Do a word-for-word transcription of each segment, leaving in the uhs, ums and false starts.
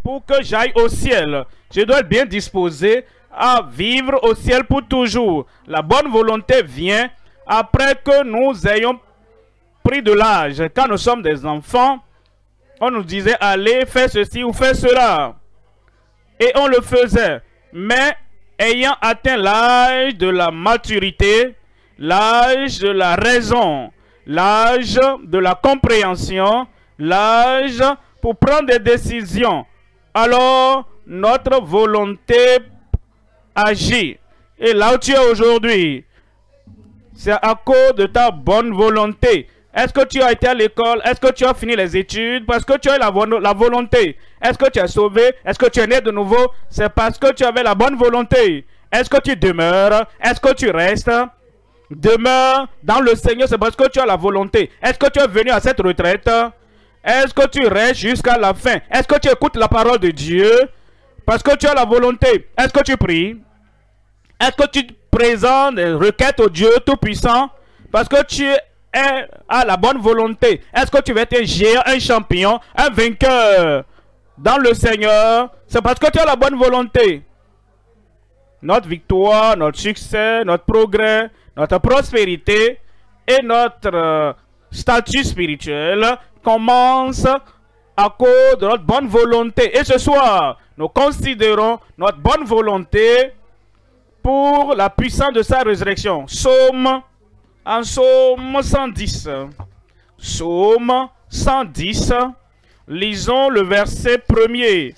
pour que j'aille au ciel. Je dois être bien disposé à vivre au ciel pour toujours. La bonne volonté vient après que nous ayons pris de l'âge. Quand nous sommes des enfants, on nous disait allez, fais ceci ou fais cela. Et on le faisait. Mais ayant atteint l'âge de la maturité, l'âge de la raison, l'âge de la compréhension, l'âge pour prendre des décisions, alors notre volonté agit. Et là où tu es aujourd'hui, c'est à cause de ta bonne volonté. Est-ce que tu as été à l'école? Est-ce que tu as fini les études? Parce que tu as la, vo la volonté. Est-ce que tu es sauvé? Est-ce que tu es né de nouveau? C'est parce que tu avais la bonne volonté. Est-ce que tu demeures? Est-ce que tu restes? Demeure dans le Seigneur, c'est parce que tu as la volonté. Est-ce que tu es venu à cette retraite? Est-ce que tu restes jusqu'à la fin? Est-ce que tu écoutes la parole de Dieu? Parce que tu as la volonté. Est-ce que tu pries? Est-ce que tu présentes des requêtes au Dieu Tout-Puissant? Parce que tu es à la bonne volonté. Est-ce que tu veux être un géant, un champion, un vainqueur dans le Seigneur? C'est parce que tu as la bonne volonté. Notre victoire, notre succès, notre progrès, notre prospérité et notre euh, statut spirituel commence à cause de notre bonne volonté. Et ce soir, nous considérons notre bonne volonté pour la puissance de sa résurrection. Psaume, en Psaume cent dix. Psaume cent dix. Lisons le verset premier.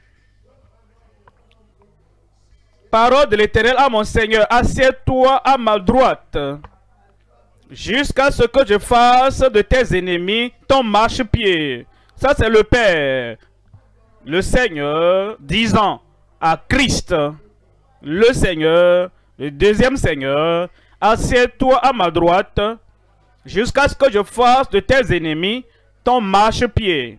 Parole de l'Éternel à mon Seigneur, assieds-toi à ma droite, jusqu'à ce que je fasse de tes ennemis ton marchepied. Ça, c'est le Père, le Seigneur, disant à Christ, le Seigneur, le deuxième Seigneur, assieds-toi à ma droite, jusqu'à ce que je fasse de tes ennemis ton marchepied.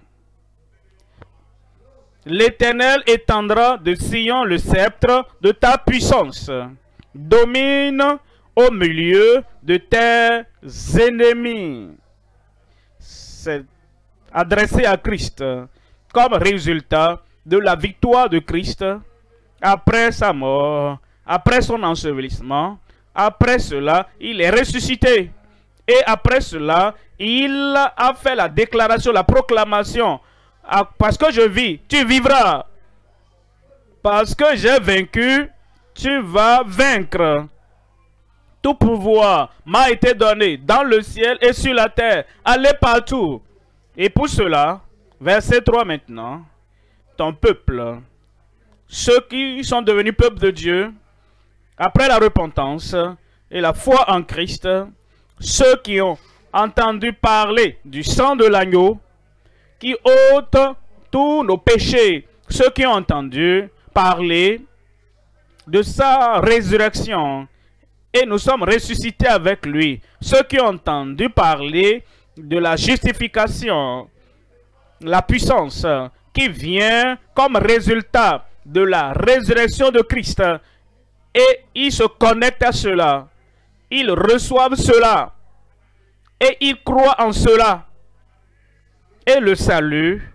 L'Éternel étendra de Sion le sceptre de ta puissance. Domine au milieu de tes ennemis. C'est adressé à Christ comme résultat de la victoire de Christ après sa mort, après son ensevelissement. Après cela, il est ressuscité. Et après cela, il a fait la déclaration, la proclamation. Ah, parce que je vis, tu vivras. Parce que j'ai vaincu, tu vas vaincre. Tout pouvoir m'a été donné dans le ciel et sur la terre. Allez partout. Et pour cela, verset trois maintenant, ton peuple, ceux qui sont devenus peuple de Dieu, après la repentance et la foi en Christ, ceux qui ont entendu parler du sang de l'agneau, qui ôte tous nos péchés, ceux qui ont entendu parler de sa résurrection, et nous sommes ressuscités avec lui, ceux qui ont entendu parler de la justification, la puissance qui vient comme résultat de la résurrection de Christ, et ils se connectent à cela, ils reçoivent cela, et ils croient en cela. Et le salut,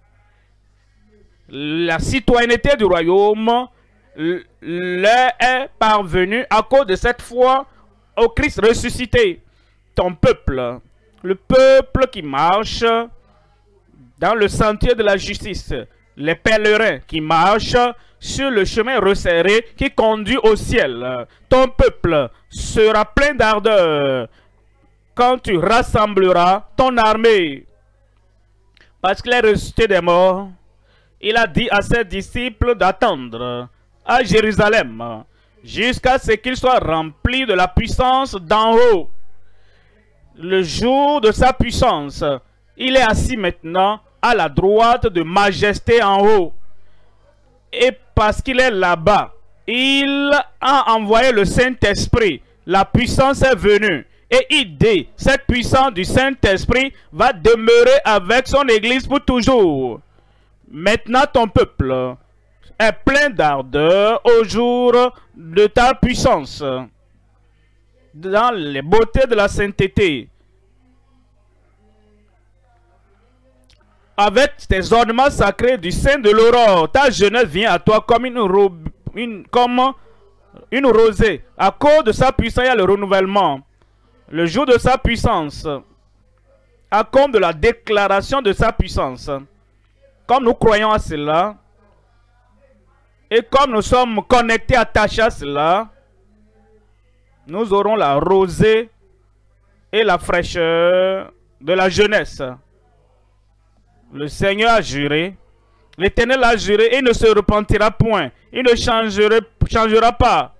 la citoyenneté du royaume leur est parvenue à cause de cette foi au Christ ressuscité. Ton peuple, le peuple qui marche dans le sentier de la justice, les pèlerins qui marchent sur le chemin resserré qui conduit au ciel. Ton peuple sera plein d'ardeur quand tu rassembleras ton armée. Parce qu'il est ressuscité des morts, il a dit à ses disciples d'attendre à Jérusalem jusqu'à ce qu'il soit rempli de la puissance d'en haut. Le jour de sa puissance, il est assis maintenant à la droite de majesté en haut. Et parce qu'il est là-bas, il a envoyé le Saint-Esprit. La puissance est venue. Et il dit, cette puissance du Saint-Esprit va demeurer avec son Église pour toujours. Maintenant, ton peuple est plein d'ardeur au jour de ta puissance, dans les beautés de la sainteté. avec tes ornements sacrés du sein de l'aurore, ta jeunesse vient à toi comme une, ro une, comme une rosée. À cause de sa puissance, il y a le renouvellement. Le jour de sa puissance, à cause de la déclaration de sa puissance. Comme nous croyons à cela, et comme nous sommes connectés, attachés à cela, nous aurons la rosée et la fraîcheur de la jeunesse. Le Seigneur a juré, l'Éternel a juré et il ne se repentira point. Il ne changera, changera pas.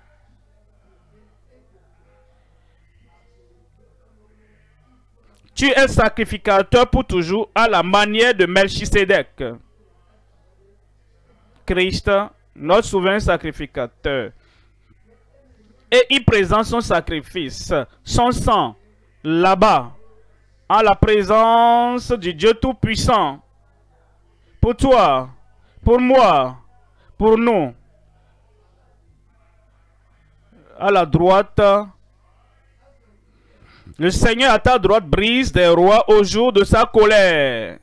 Tu es sacrificateur pour toujours à la manière de Melchisédek. Christ, notre souverain sacrificateur. Et il présente son sacrifice, son sang, là-bas, en la présence du Dieu Tout-Puissant. Pour toi, pour moi, pour nous. À la droite, le Seigneur à ta droite brise des rois au jour de sa colère.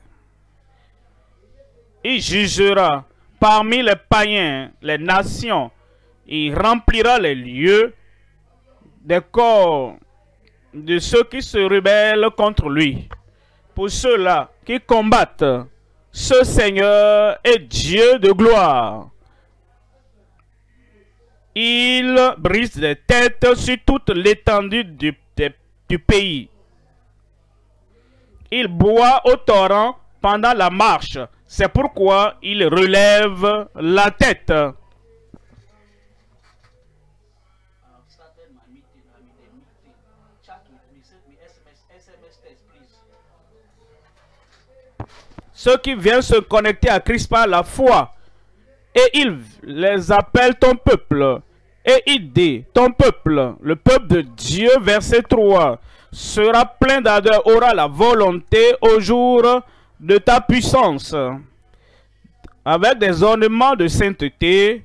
Il jugera parmi les païens, les nations. Il remplira les lieux des corps de ceux qui se rebellent contre lui. Pour ceux-là qui combattent, ce Seigneur est Dieu de gloire. Il brise des têtes sur toute l'étendue du, du pays. Il boit au torrent pendant la marche. C'est pourquoi il relève la tête. Ceux qui viennent se connecter à Christ par la foi, et il les appelle ton peuple, et il dit, ton peuple, le peuple de Dieu, verset trois, sera plein d'ardeur, aura la volonté au jour de ta puissance, avec des ornements de sainteté,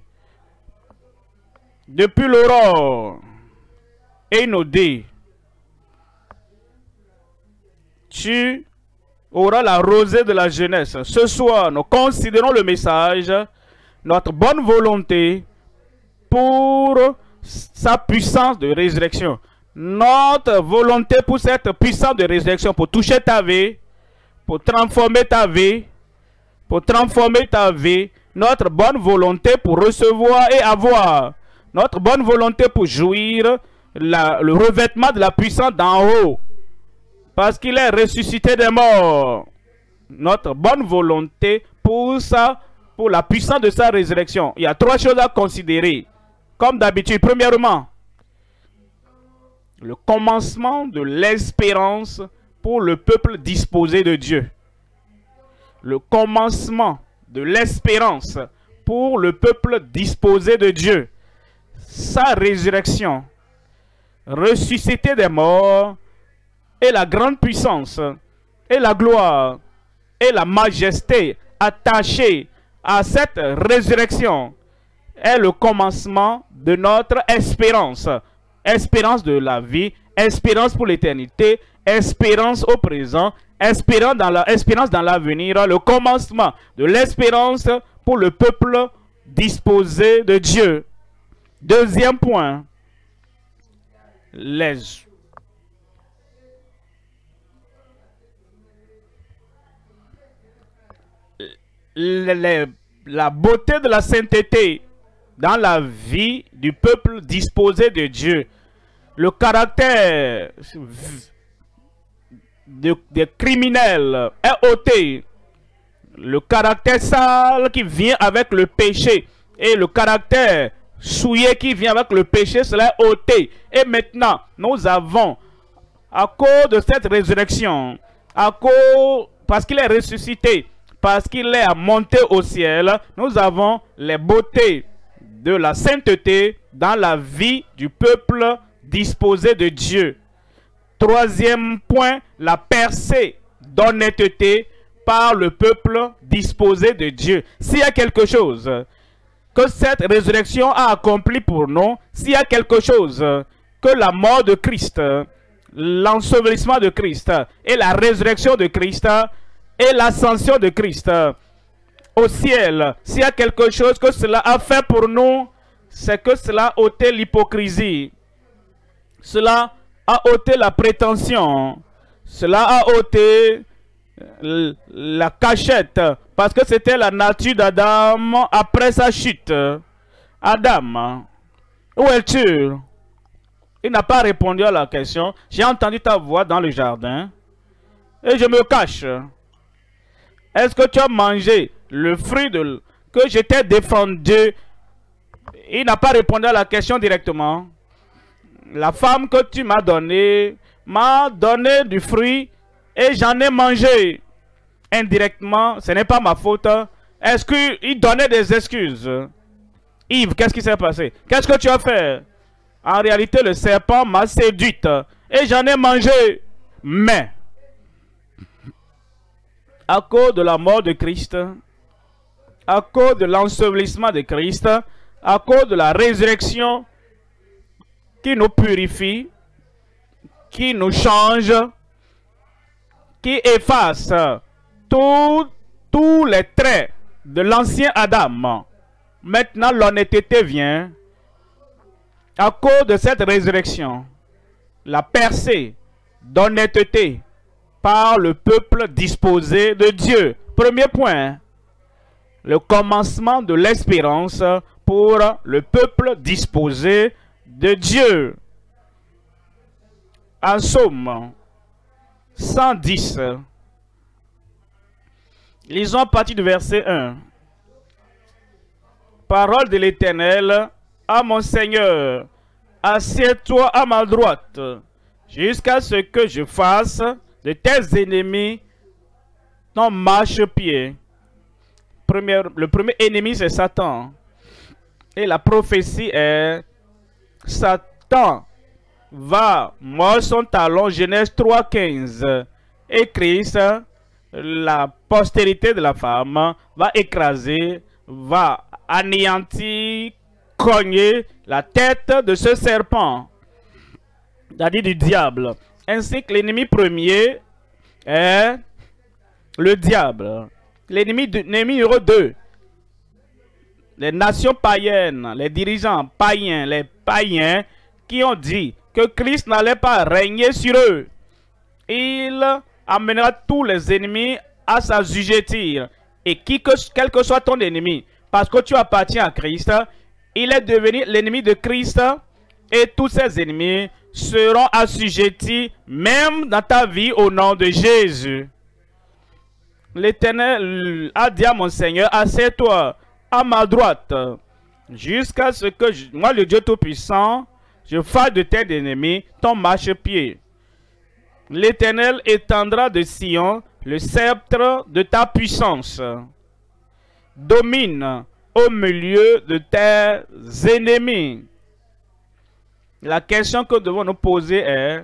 depuis l'aurore, et il nous dit, tu aura la rosée de la jeunesse. Ce soir, nous considérons le message, notre bonne volonté pour sa puissance de résurrection. Notre volonté pour cette puissance de résurrection, pour toucher ta vie, pour transformer ta vie, pour transformer ta vie. Notre bonne volonté pour recevoir et avoir. Notre bonne volonté pour jouir la, le revêtement de la puissance d'en haut. Parce qu'il est ressuscité des morts. Notre bonne volonté pour, ça, pour la puissance de sa résurrection. Il y a trois choses à considérer. Comme d'habitude, premièrement, le commencement de l'espérance pour le peuple disposé de Dieu. Le commencement de l'espérance pour le peuple disposé de Dieu. Sa résurrection, ressuscité des morts, et la grande puissance, et la gloire, et la majesté attachée à cette résurrection est le commencement de notre espérance. Espérance de la vie, espérance pour l'éternité, espérance au présent, espérance dans la, espérance dans l'avenir, le commencement de l'espérance pour le peuple disposé de Dieu. Deuxième point, les Les, la beauté de la sainteté dans la vie du peuple disposé de Dieu. Le caractère de, de criminel est ôté. Le caractère sale qui vient avec le péché et le caractère souillé qui vient avec le péché, cela est ôté. Et maintenant, nous avons, à cause de cette résurrection, à cause, parce qu'il est ressuscité, parce qu'il est monté au ciel, nous avons les beautés de la sainteté dans la vie du peuple disposé de Dieu. Troisième point, la percée d'honnêteté par le peuple disposé de Dieu. S'il y a quelque chose que cette résurrection a accompli pour nous, s'il y a quelque chose que la mort de Christ, l'ensevelissement de Christ et la résurrection de Christ et l'ascension de Christ au ciel. S'il y a quelque chose que cela a fait pour nous, c'est que cela a ôté l'hypocrisie. Cela a ôté la prétention. Cela a ôté la cachette. Parce que c'était la nature d'Adam après sa chute. Adam, où es-tu? Il n'a pas répondu à la question. J'ai entendu ta voix dans le jardin et je me cache. Est-ce que tu as mangé le fruit de, que je t'ai défendu? Il n'a pas répondu à la question directement. La femme que tu m'as donnée m'a donné du fruit et j'en ai mangé. Indirectement, ce n'est pas ma faute. Est-ce qu'il donnait des excuses? Yves, qu'est-ce qui s'est passé? Qu'est-ce que tu as fait? En réalité, le serpent m'a séduite et j'en ai mangé. Mais, à cause de la mort de Christ, à cause de l'ensevelissement de Christ, à cause de la résurrection qui nous purifie, qui nous change, qui efface tous tous les traits de l'ancien Adam. Maintenant, l'honnêteté vient. À cause de cette résurrection, la percée d'honnêteté par le peuple disposé de Dieu. Premier point, le commencement de l'espérance pour le peuple disposé de Dieu. En Somme cent dix, lisons à partir du verset un. Parole de l'Éternel à mon Seigneur, assieds-toi à ma droite, jusqu'à ce que je fasse de tes ennemis ton marchepied. Premier, le premier ennemi, c'est Satan. Et la prophétie est, Satan va mordre son talon, Genèse trois, quinze. Et Christ, la postérité de la femme, va écraser, va anéantir, cogner la tête de ce serpent, c'est-à-dire du diable. Ainsi que l'ennemi premier est le diable. L'ennemi numéro deux, les nations païennes, les dirigeants païens, les païens qui ont dit que Christ n'allait pas régner sur eux. Il amènera tous les ennemis à s'assujettir. Et qui que, quel que soit ton ennemi, parce que tu appartiens à Christ, il est devenu l'ennemi de Christ et tous ses ennemis seront assujettis même dans ta vie au nom de Jésus. L'Éternel a dit à mon Seigneur, assieds-toi à ma droite jusqu'à ce que je, moi le Dieu Tout-Puissant, je fasse de tes ennemis ton marchepied. L'Éternel étendra de Sion le sceptre de ta puissance. Domine au milieu de tes ennemis. La question que nous devons nous poser est,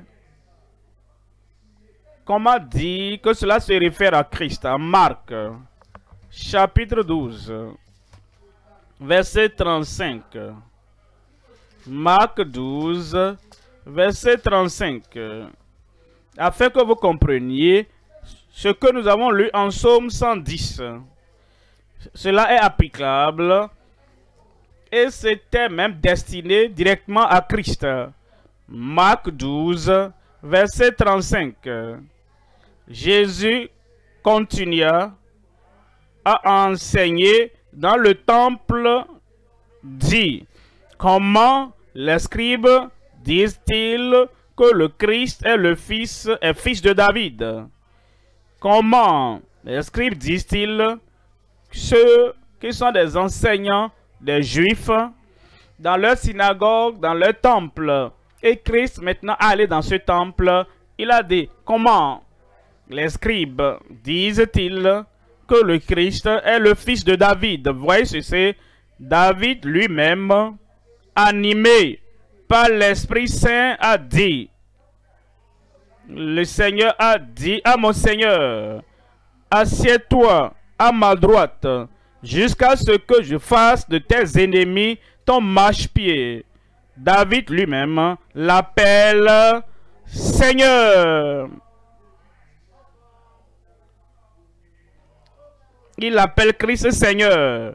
comment dire que cela se réfère à Christ? À Marc, chapitre douze, verset trente-cinq. Marc douze, verset trente-cinq. Afin que vous compreniez ce que nous avons lu en Psaume cent dix. Cela est applicable et c'était même destiné directement à Christ. Marc douze, verset trente-cinq. Jésus continua à enseigner dans le temple, dit, comment les scribes disent-ils que le Christ est le fils, est fils de David? Comment les scribes disent-ils, ceux qui sont des enseignants des Juifs, dans leur synagogue, dans leur temple? Et Christ maintenant allé dans ce temple, il a dit, comment les scribes disent-ils que le Christ est le fils de David? Vous voyez ce que c'est? David lui-même, animé par l'Esprit Saint, a dit, le Seigneur a dit à mon Seigneur, assieds-toi à ma droite, jusqu'à ce que je fasse de tes ennemis ton marchepied. David lui-même l'appelle Seigneur. Il appelle Christ Seigneur.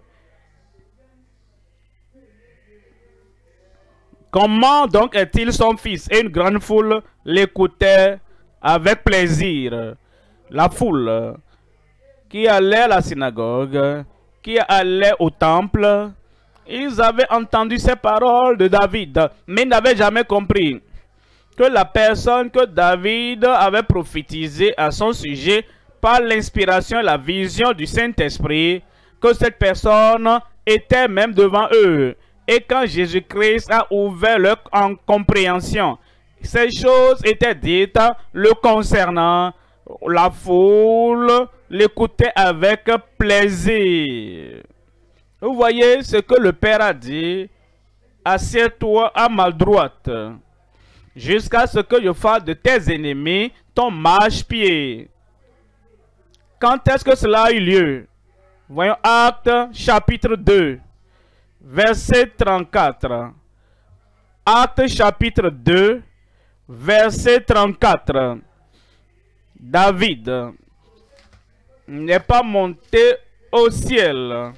Comment donc est-il son fils? Et une grande foule l'écoutait avec plaisir. La foule qui allait à la synagogue, qui allait au temple, ils avaient entendu ces paroles de David, mais ils n'avaient jamais compris que la personne que David avait prophétisé à son sujet par l'inspiration et la vision du Saint-Esprit, que cette personne était même devant eux. Et quand Jésus-Christ a ouvert leur compréhension, ces choses étaient dites le concernant. La foule l'écoutait avec plaisir. Vous voyez ce que le Père a dit. Assieds-toi à ma droite, jusqu'à ce que je fasse de tes ennemis ton marchepied. Quand est-ce que cela a eu lieu? Voyons Actes chapitre deux, verset trente-quatre. Actes chapitre deux, verset trente-quatre. David n'est pas monté au ciel,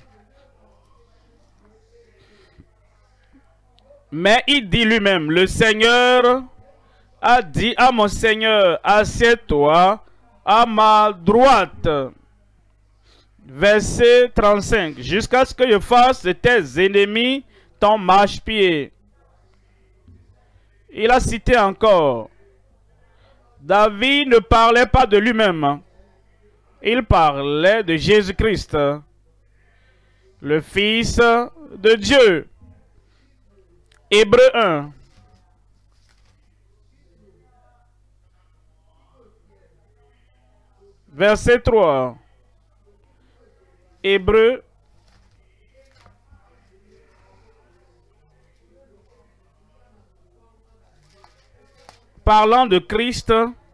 mais il dit lui-même, le Seigneur a dit à mon Seigneur, assieds-toi à ma droite. Verset trente-cinq, jusqu'à ce que je fasse de tes ennemis ton marchepied. Il a cité encore, David ne parlait pas de lui-même, il parlait de Jésus-Christ, le Fils de Dieu. Hébreux un. Verset trois. Hébreux parlant de Christ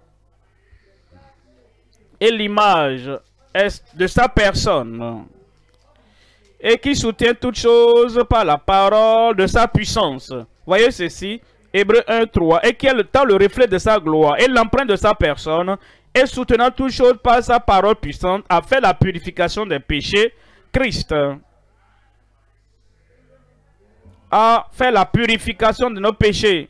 et l'image de sa personne, et qui soutient toutes choses par la parole de sa puissance. Voyez ceci, Hébreux un, trois, et qui est le temps le reflet de sa gloire et l'empreinte de sa personne, et soutenant toutes choses par sa parole puissante, a fait la purification des péchés. Christ a fait la purification de nos péchés.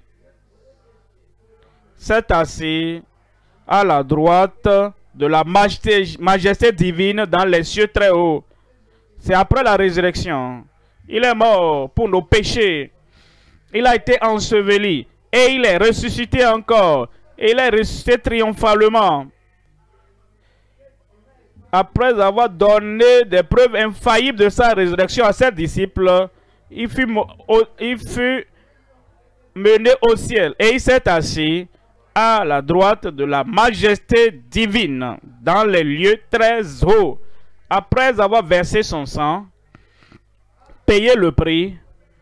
C'est assis à la droite de la majesté, majesté divine dans les cieux très hauts. C'est après la résurrection. Il est mort pour nos péchés. Il a été enseveli. Et il est ressuscité encore. Et il est ressuscité triomphalement. Après avoir donné des preuves infaillibles de sa résurrection à ses disciples, il fut, il fut mené au ciel. Et il s'est assis à la droite de la majesté divine dans les lieux très hauts. Après avoir versé son sang, payé le prix,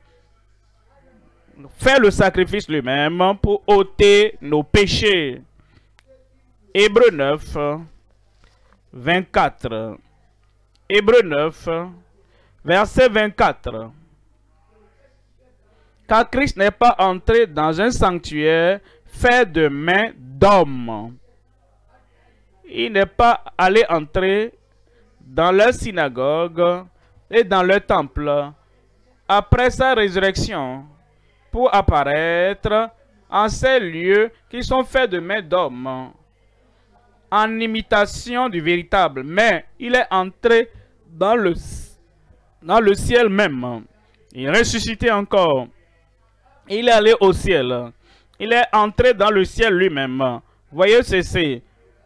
fait le sacrifice lui-même pour ôter nos péchés. Hébreux neuf, vingt-quatre. Hébreux neuf, verset vingt-quatre. Car Christ n'est pas entré dans un sanctuaire fait de mains d'hommes. Il n'est pas allé entrer dans leur synagogue et dans leur temple après sa résurrection pour apparaître en ces lieux qui sont faits de mains d'hommes, en imitation du véritable. Mais il est entré dans le, dans le ciel même. Il est ressuscité encore. Il est allé au ciel. Il est entré dans le ciel lui-même. Voyez ceci.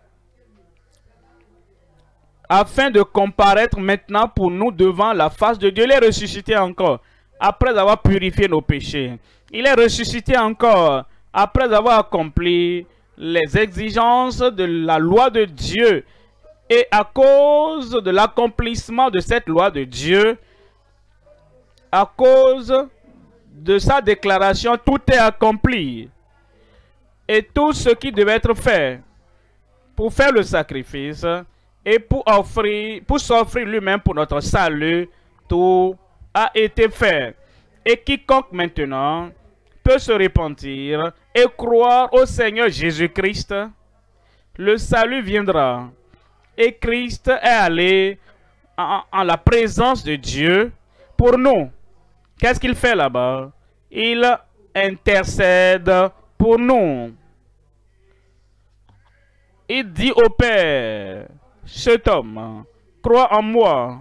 Afin de comparaître maintenant pour nous devant la face de Dieu. Il est ressuscité encore, après avoir purifié nos péchés. Il est ressuscité encore, après avoir accompli les exigences de la loi de Dieu. Et à cause de l'accomplissement de cette loi de Dieu, à cause de sa déclaration, tout est accompli. Et tout ce qui devait être fait pour faire le sacrifice et pour offrir, pour s'offrir lui-même pour notre salut, tout a été fait. Et quiconque maintenant peut se repentir et croire au Seigneur Jésus-Christ, le salut viendra. Et Christ est allé en, en la présence de Dieu pour nous. Qu'est-ce qu'il fait là-bas? Il intercède pour nous. Il dit au Père, cet homme croit en moi.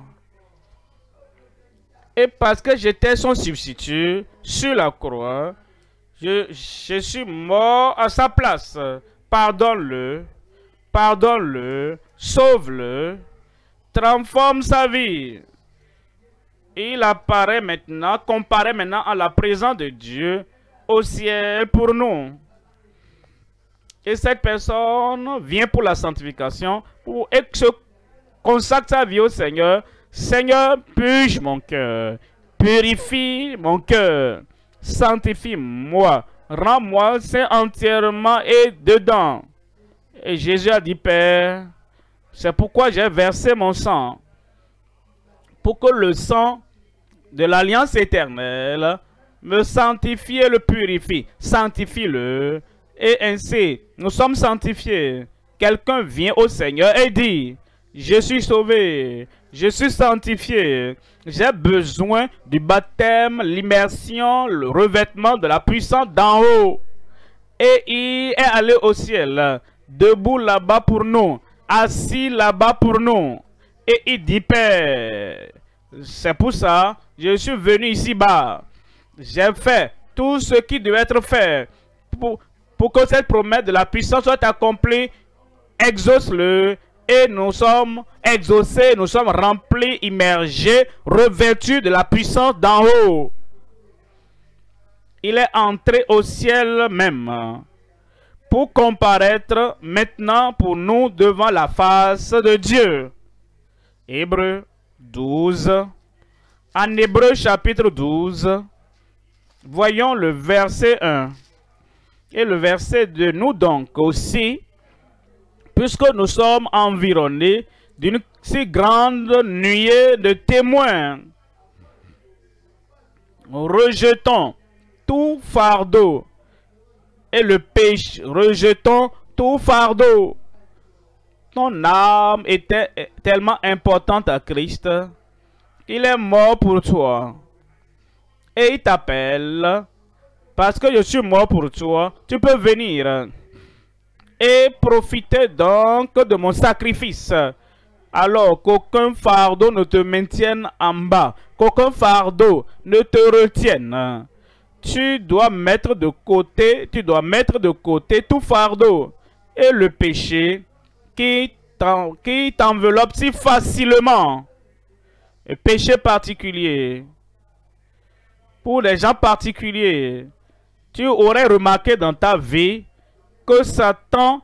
Et parce que j'étais son substitut sur la croix, je, je suis mort à sa place. Pardonne-le, pardonne-le, sauve-le, transforme sa vie. Il apparaît maintenant, comparaît maintenant à la présence de Dieu au ciel pour nous. Et cette personne vient pour la sanctification pour, et se consacre sa vie au Seigneur. Seigneur, purge mon cœur, purifie mon cœur, sanctifie-moi, rends-moi saint entièrement et dedans. Et Jésus a dit, Père, c'est pourquoi j'ai versé mon sang, pour que le sang de l'alliance éternelle me sanctifie et le purifie. Sanctifie-le. Et ainsi, nous sommes sanctifiés. Quelqu'un vient au Seigneur et dit, je suis sauvé, je suis sanctifié, j'ai besoin du baptême, l'immersion, le revêtement de la puissance d'en haut. Et il est allé au ciel, debout là-bas pour nous, assis là-bas pour nous. Et il dit, Père, c'est pour ça, je suis venu ici-bas. J'ai fait tout ce qui devait être fait pour, pour que cette promesse de la puissance soit accomplie. Exauce-le. Et nous sommes exaucés, nous sommes remplis, immergés, revêtus de la puissance d'en haut. Il est entré au ciel même pour comparaître maintenant pour nous devant la face de Dieu. Hébreux douze. En Hébreux chapitre douze, voyons le verset un. Et le verset deux, nous donc aussi, puisque nous sommes environnés d'une si grande nuée de témoins, rejetons tout fardeau et le péché, rejetons tout fardeau. Ton âme était tellement importante à Christ, il est mort pour toi. Et il t'appelle, parce que je suis mort pour toi, tu peux venir. Et profitez donc de mon sacrifice, alors qu'aucun fardeau ne te maintienne en bas, qu'aucun fardeau ne te retienne. Tu dois mettre de côté, tu dois mettre de côté tout fardeau et le péché qui t'enveloppe si facilement. Le péché particulier, pour les gens particuliers, tu aurais remarqué dans ta vie que Satan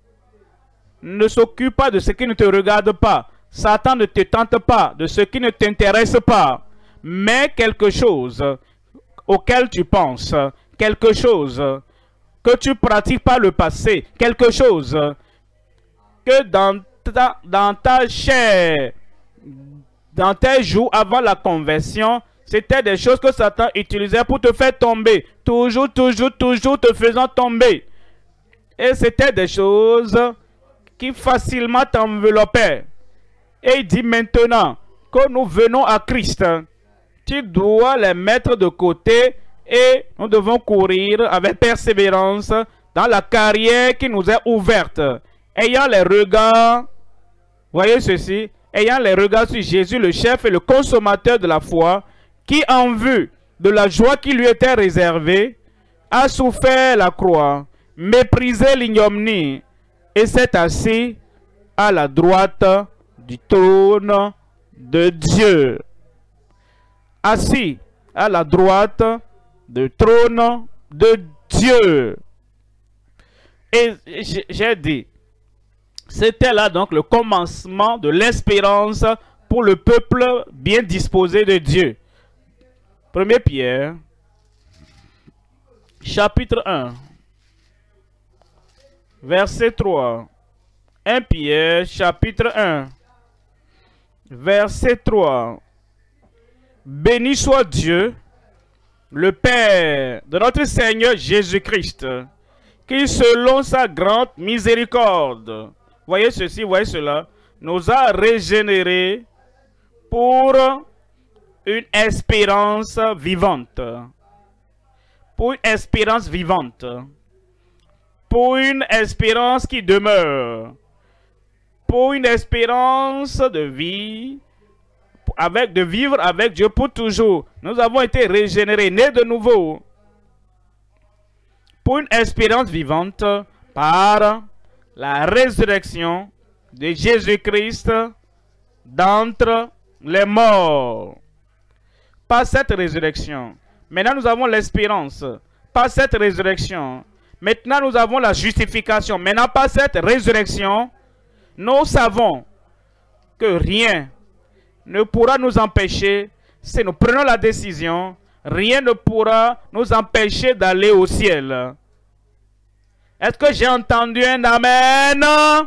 ne s'occupe pas de ce qui ne te regarde pas. Satan ne te tente pas de ce qui ne t'intéresse pas. Mais quelque chose auquel tu penses, quelque chose que tu pratiques par le passé, quelque chose que dans ta, dans ta chair, dans tes jours avant la conversion, c'était des choses que Satan utilisait pour te faire tomber. Toujours, toujours, toujours te faisant tomber. Et c'était des choses qui facilement t'enveloppaient. Et il dit maintenant que nous venons à Christ, tu dois les mettre de côté et nous devons courir avec persévérance dans la carrière qui nous est ouverte. Ayant les regards, voyez ceci, ayant les regards sur Jésus, le chef et le consommateur de la foi, qui en vue de la joie qui lui était réservée, a souffert la croix, méprisé l'ignominie et s'est assis à la droite du trône de Dieu. Assis à la droite du trône de Dieu. Et j'ai dit, c'était là donc le commencement de l'espérance pour le peuple bien disposé de Dieu. Première Pierre, chapitre un. Verset trois. Première Pierre, chapitre un. Verset trois. Béni soit Dieu, le Père de notre Seigneur Jésus-Christ, qui selon sa grande miséricorde, voyez ceci, voyez cela, nous a régénérés pour une espérance vivante. Pour une espérance vivante. Pour une espérance qui demeure. Pour une espérance de vie, avec, de vivre avec Dieu pour toujours. Nous avons été régénérés, nés de nouveau. Pour une espérance vivante par la résurrection de Jésus-Christ d'entre les morts. Par cette résurrection. Maintenant, nous avons l'espérance. Par cette résurrection. Maintenant, nous avons la justification. Maintenant, par cette résurrection, nous savons que rien ne pourra nous empêcher, si nous prenons la décision, rien ne pourra nous empêcher d'aller au ciel. Est-ce que j'ai entendu un amen?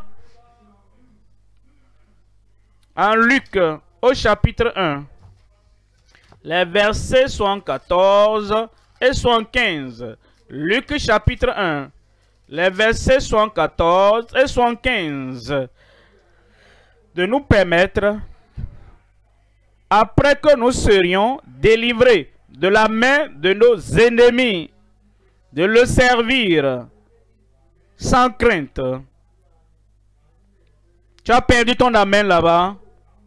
En Luc, au chapitre un, les versets soixante-quatorze et soixante-quinze. Luc chapitre un, les versets soixante-quatorze et soixante-quinze. De nous permettre, après que nous serions délivrés de la main de nos ennemis, de le servir sans crainte. Tu as perdu ton amen là-bas.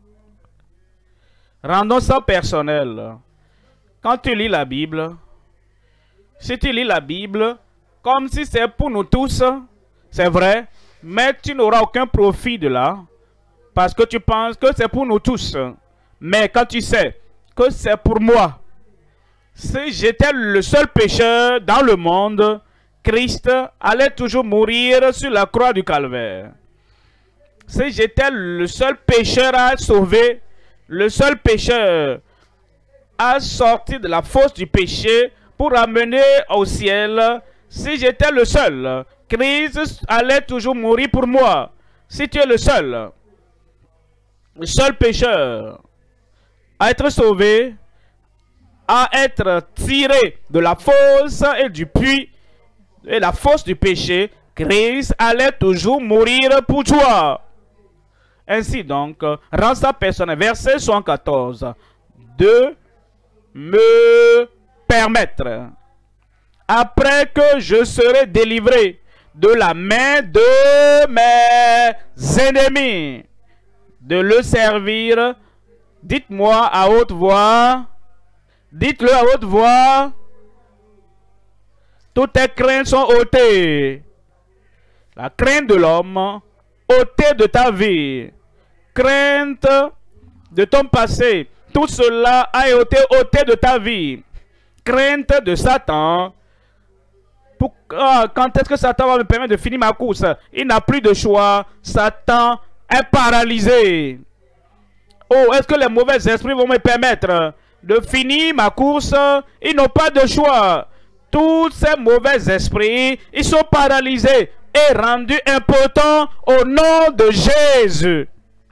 Rendons ça personnel. Quand tu lis la Bible, si tu lis la Bible comme si c'est pour nous tous, c'est vrai, mais tu n'auras aucun profit de là, parce que tu penses que c'est pour nous tous. Mais quand tu sais que c'est pour moi, si j'étais le seul pécheur dans le monde, Christ allait toujours mourir sur la croix du calvaire. Si j'étais le seul pécheur à sauver, le seul pécheur à sortir de la fosse du péché pour amener au ciel, si j'étais le seul, Christ allait toujours mourir pour moi. Si tu es le seul, le seul pécheur à être sauvé, à être tiré de la fosse et du puits, et la fosse du péché, Christ allait toujours mourir pour toi. Ainsi donc, rends ça personnel. Verset soixante-quatorze. De me permettre, après que je serai délivré de la main de mes ennemis, de le servir. Dites-moi à haute voix, dites-le à haute voix, toutes tes craintes sont ôtées. La crainte de l'homme, ôtée de ta vie. Crainte de ton passé, tout cela a été ôté de ta vie. Crainte de Satan. Pour, ah, quand est-ce que Satan va me permettre de finir ma course? Il n'a plus de choix. Satan est paralysé. Oh, est-ce que les mauvais esprits vont me permettre de finir ma course? Ils n'ont pas de choix. Tous ces mauvais esprits, ils sont paralysés et rendus impotents au nom de Jésus.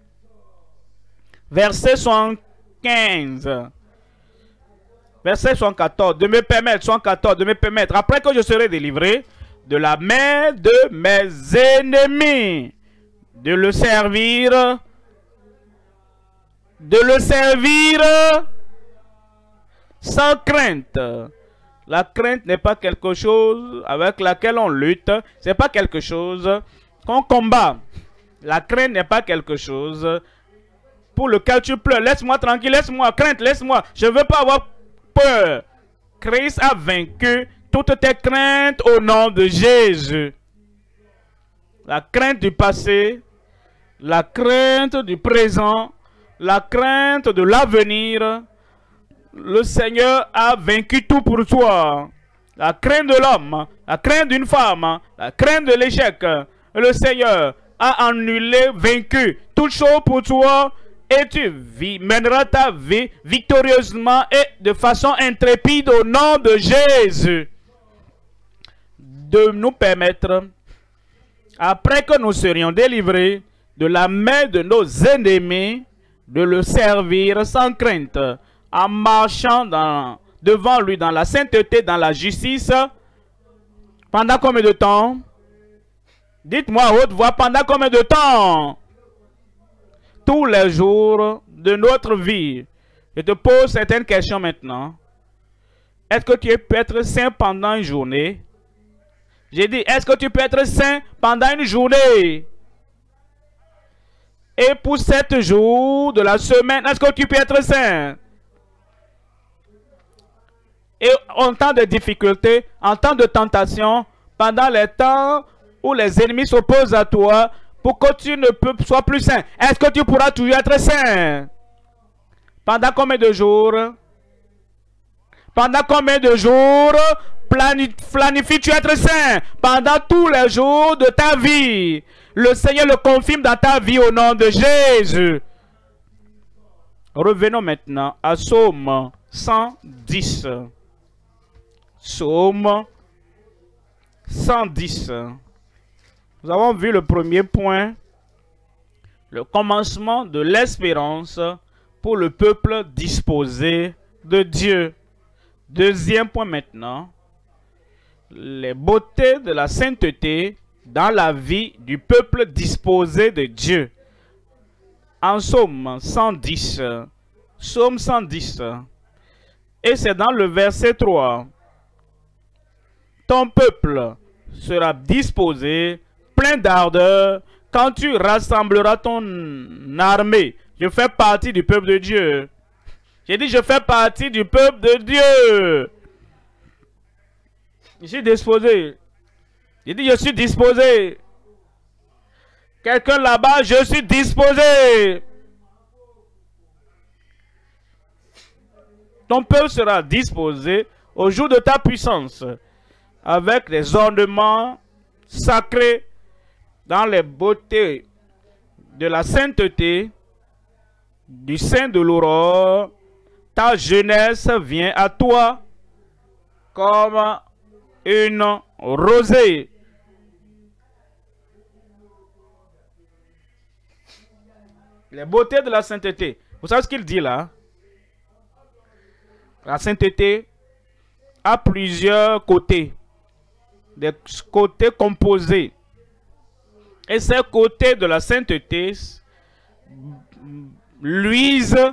Verset soixante-quinze. Verset soixante-quatorze. De me permettre, soixante-quatorze, de me permettre, après que je serai délivré de la main de mes ennemis, de le servir, de le servir sans crainte. La crainte n'est pas quelque chose avec laquelle on lutte. Ce n'est pas quelque chose qu'on combat. La crainte n'est pas quelque chose pour lequel tu pleures. Laisse-moi tranquille, laisse-moi, crainte, laisse-moi. Je ne veux pas avoir peur. Christ a vaincu toutes tes craintes au nom de Jésus. La crainte du passé, la crainte du présent, la crainte de l'avenir. Le Seigneur a vaincu tout pour toi. La crainte de l'homme, la crainte d'une femme, la crainte de l'échec. Le Seigneur a annulé, vaincu toute chose pour toi. Et tu vis, mèneras ta vie victorieusement et de façon intrépide au nom de Jésus. De nous permettre, après que nous serions délivrés de la main de nos ennemis, de le servir sans crainte, en marchant dans, devant lui dans la sainteté, dans la justice. Pendant combien de temps? Dites-moi à haute voix, pendant combien de temps? Tous les jours de de notre vie. Je te pose certaines questions maintenant. Est-ce que tu peux être saint pendant une journée? J'ai dit, est-ce que tu peux être saint pendant une journée? Et pour sept jours de la semaine, est-ce que tu peux être saint? Et en temps de difficulté, en temps de tentation, pendant les temps où les ennemis s'opposent à toi, pour que tu ne peux, sois plus saint, est-ce que tu pourras toujours être saint? Pendant combien de jours? Pendant combien de jours planifies-tu être saint? Pendant tous les jours de ta vie. Le Seigneur le confirme dans ta vie au nom de Jésus. Revenons maintenant à Psaume cent dix. Psaume cent dix. Nous avons vu le premier point, le commencement de l'espérance pour le peuple disposé de Dieu. Deuxième point maintenant, les beautés de la sainteté dans la vie du peuple disposé de Dieu. En Psaume cent dix, Psaume cent dix, et c'est dans le verset trois. Ton peuple sera disposé, plein d'ardeur, quand tu rassembleras ton armée. Je fais partie du peuple de Dieu. J'ai dit, je fais partie du peuple de Dieu. Je suis disposé. J'ai dit, je suis disposé. Quelqu'un là-bas, je suis disposé. Ton peuple sera disposé au jour de ta puissance, avec les ornements sacrés dans les beautés de la sainteté du sein de l'aurore. Ta jeunesse vient à toi comme une rosée. Les beautés de la sainteté. Vous savez ce qu'il dit là? La sainteté a plusieurs côtés. Des côtés composés. Et ces côtés de la sainteté luisent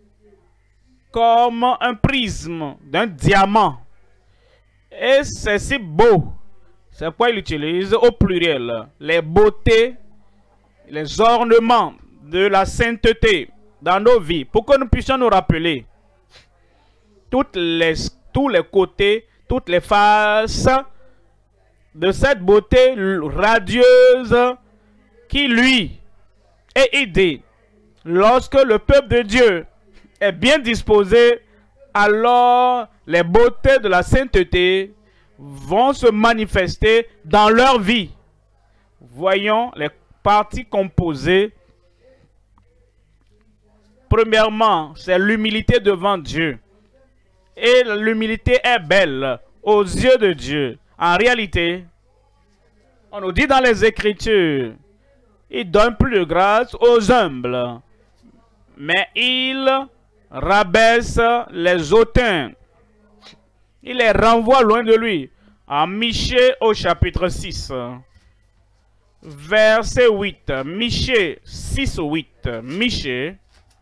comme un prisme d'un diamant. Et c'est si beau. C'est pourquoi il utilise au pluriel les beautés, les ornements de la sainteté dans nos vies, pour que nous puissions nous rappeler toutes les, tous les côtés, toutes les faces de cette beauté radieuse qui, lui, est aidé. Lorsque le peuple de Dieu est bien disposé, alors les beautés de la sainteté vont se manifester dans leur vie. Voyons les parties composées. Premièrement, c'est l'humilité devant Dieu. Et l'humilité est belle aux yeux de Dieu. En réalité, on nous dit dans les Écritures, il donne plus de grâce aux humbles, mais il rabaisse les hautains. Il les renvoie loin de lui. En Michée au chapitre six, verset huit. Michée six, huit. Michée.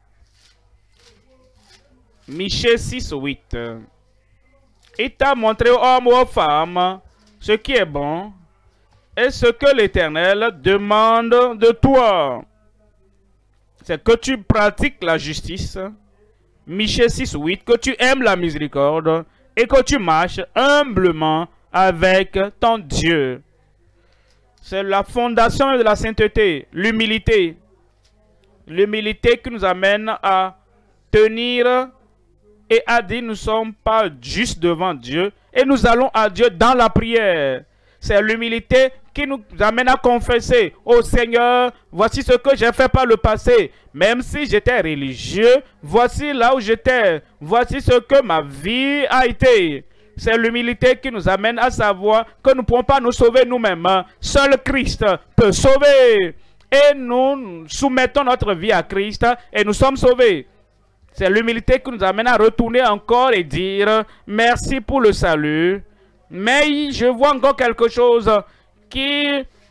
Michée six, huit. Il t'a montré, homme ou aux femmes, ce qui est bon et ce que l'Éternel demande de toi. C'est que tu pratiques la justice. Michée six, huit. Que tu aimes la miséricorde et que tu marches humblement avec ton Dieu. C'est la fondation de la sainteté, l'humilité. L'humilité qui nous amène à tenir et à dire nous ne sommes pas justes devant Dieu et nous allons à Dieu dans la prière. C'est l'humilité qui nous amène à confesser au Seigneur, voici ce que j'ai fait par le passé. Même si j'étais religieux, voici là où j'étais. Voici ce que ma vie a été. C'est l'humilité qui nous amène à savoir que nous ne pouvons pas nous sauver nous-mêmes. Seul Christ peut sauver. Et nous soumettons notre vie à Christ et nous sommes sauvés. C'est l'humilité qui nous amène à retourner encore et dire merci pour le salut. Mais je vois encore quelque chose qui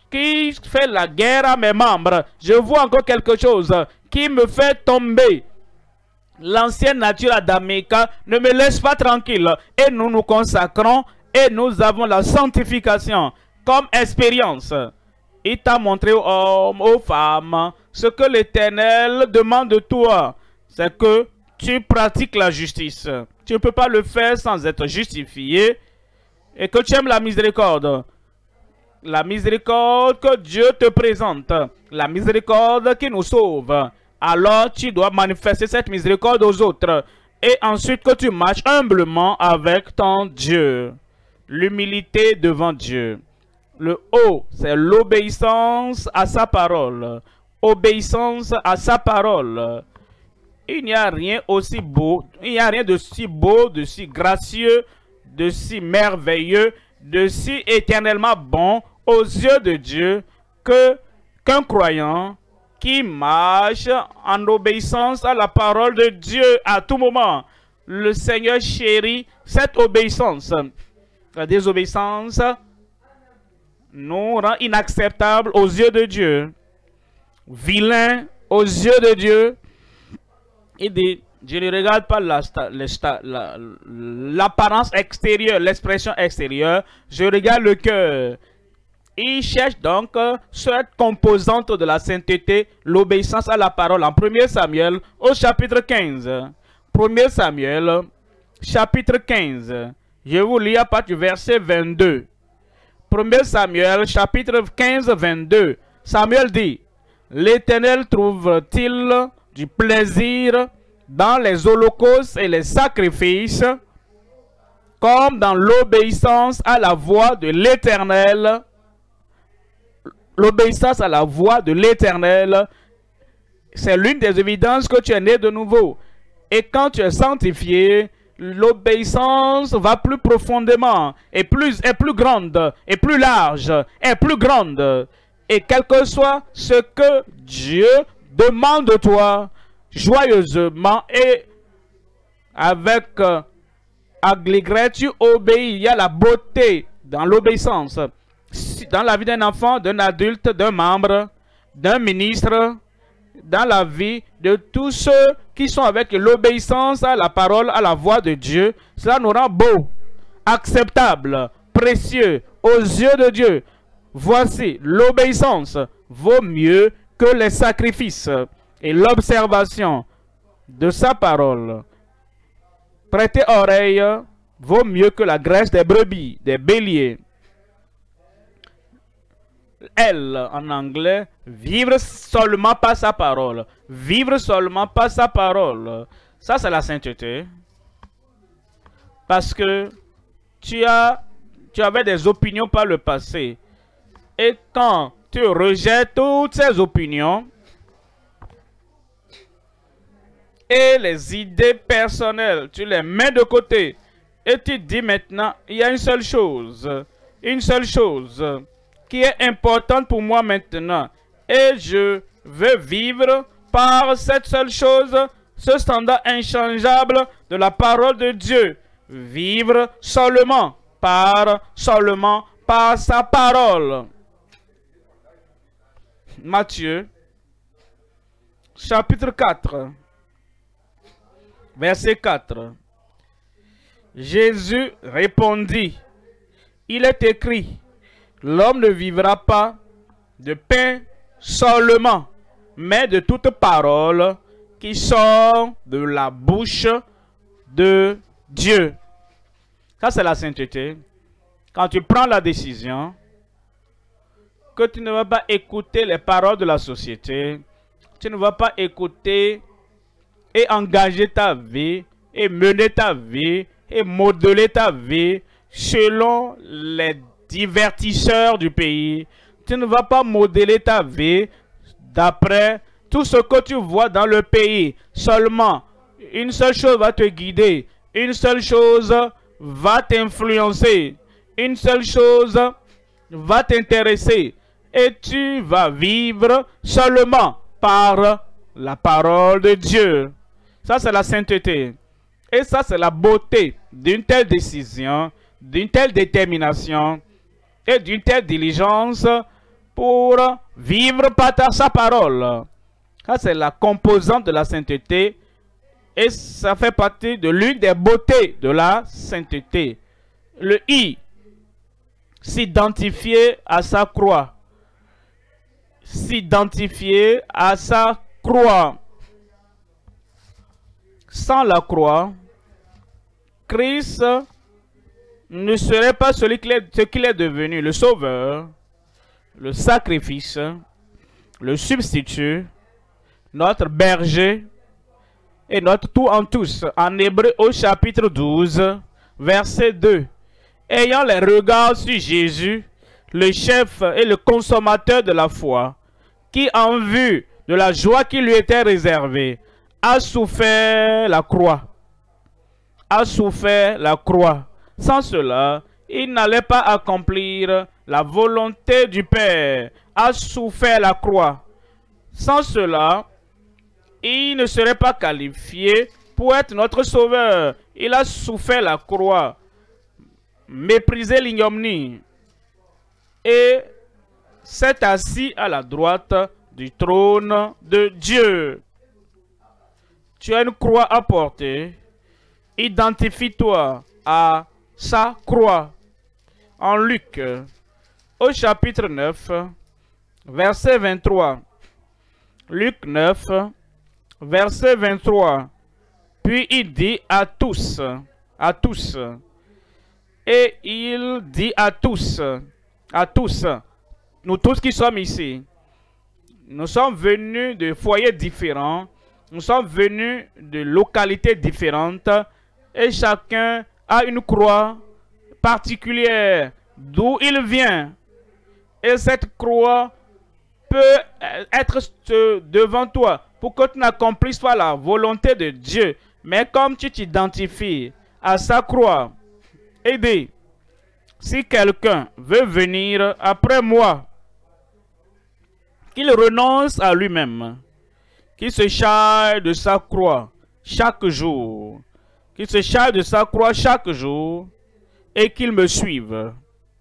qui fait la guerre à mes membres. Je vois encore quelque chose qui me fait tomber. L'ancienne nature adamique ne me laisse pas tranquille. Et nous nous consacrons et nous avons la sanctification comme expérience. Il t'a montré aux hommes, aux femmes, ce que l'Éternel demande de toi. C'est que tu pratiques la justice. Tu ne peux pas le faire sans être justifié. Et que tu aimes la miséricorde. La miséricorde que Dieu te présente. La miséricorde qui nous sauve. Alors tu dois manifester cette miséricorde aux autres. Et ensuite que tu marches humblement avec ton Dieu. L'humilité devant Dieu. Le haut, c'est l'obéissance à sa parole. Obéissance à sa parole. Il n'y a rien aussi beau, il n'y a rien de si beau, de si gracieux, de si merveilleux, de si éternellement bon aux yeux de Dieu que qu'un croyant qui marche en obéissance à la parole de Dieu à tout moment. Le Seigneur chérit cette obéissance. La désobéissance nous rend inacceptable aux yeux de Dieu. Vilain aux yeux de Dieu. Il dit, je ne regarde pas l'apparence la, extérieure, l'expression extérieure, je regarde le cœur. Il cherche donc cette composante de la sainteté, l'obéissance à la parole. En premier Samuel, au chapitre quinze. premier Samuel, chapitre quinze. Je vous lis à partir du verset vingt-deux. premier Samuel, chapitre quinze, vingt-deux. Samuel dit, l'Éternel trouve-t-il du plaisir dans les holocaustes et les sacrifices, comme dans l'obéissance à la voix de l'Éternel. L'obéissance à la voix de l'Éternel, c'est l'une des évidences que tu es né de nouveau. Et quand tu es sanctifié, l'obéissance va plus profondément, et plus, est plus grande, et plus large, et plus grande. Et quel que soit ce que Dieu demande de toi, joyeusement et avec euh, allégresse, tu obéis. Il y a la beauté dans l'obéissance. Dans la vie d'un enfant, d'un adulte, d'un membre, d'un ministre, dans la vie de tous ceux qui sont avec l'obéissance à la parole, à la voix de Dieu, cela nous rend beau, acceptable, précieux aux yeux de Dieu. Voici, l'obéissance vaut mieux que les sacrifices et l'observation de sa parole. Prêter oreille vaut mieux que la graisse des brebis, des béliers. Elle, en anglais, vivre seulement par sa parole. Vivre seulement par sa parole. Ça, c'est la sainteté. Parce que tu, as, tu avais des opinions par le passé. Et quand tu rejettes toutes ces opinions et les idées personnelles, tu les mets de côté et tu dis maintenant, il y a une seule chose, une seule chose qui est importante pour moi maintenant. Et je veux vivre par cette seule chose, ce standard inchangeable de la parole de Dieu. Vivre seulement par, seulement par sa parole. Matthieu, chapitre quatre, verset quatre. Jésus répondit, il est écrit, l'homme ne vivra pas de pain seulement, mais de toute parole qui sort de la bouche de Dieu. Ça, c'est la sainteté. Quand tu prends la décision que tu ne vas pas écouter les paroles de la société, tu ne vas pas écouter et engager ta vie, et mener ta vie, et modeler ta vie selon les divertisseurs du pays. Tu ne vas pas modeler ta vie d'après tout ce que tu vois dans le pays. Seulement, une seule chose va te guider. Une seule chose va t'influencer. Une seule chose va t'intéresser. Et tu vas vivre seulement par la parole de Dieu. Ça, c'est la sainteté. Et ça, c'est la beauté d'une telle décision, d'une telle détermination et d'une telle diligence pour vivre par ta, sa parole. Ça, c'est la composante de la sainteté. Et ça fait partie de l'une des beautés de la sainteté. Le I, s'identifier à sa croix. S'identifier à sa croix. Sans la croix, Christ ne serait pas celui qu'il est, ce qu'il est devenu, le sauveur, le sacrifice, le substitut, notre berger et notre tout en tous. En Hébreux au chapitre douze, verset deux. Ayant les regards sur Jésus, le chef et le consommateur de la foi, qui en vue de la joie qui lui était réservée, a souffert la croix. A souffert la croix. Sans cela, il n'allait pas accomplir la volonté du Père. A souffert la croix. Sans cela, il ne serait pas qualifié pour être notre sauveur. Il a souffert la croix, méprisé l'ignominie et s'est assis à la droite du trône de Dieu. Tu as une croix à porter. Identifie-toi à sa croix. En Luc, au chapitre neuf, verset vingt-trois. Luc neuf, verset vingt-trois. Puis il dit à tous, à tous, et il dit à tous, à tous, nous tous qui sommes ici, nous sommes venus de foyers différents, nous sommes venus de localités différentes, et chacun a une croix particulière d'où il vient. Et cette croix peut être devant toi pour que tu n'accomplisses pas la volonté de Dieu. Mais comme tu t'identifies à sa croix, aidez. Si quelqu'un veut venir après moi, qu'il renonce à lui-même, qu'il se charge de sa croix chaque jour, qu'il se charge de sa croix chaque jour et qu'il me suive.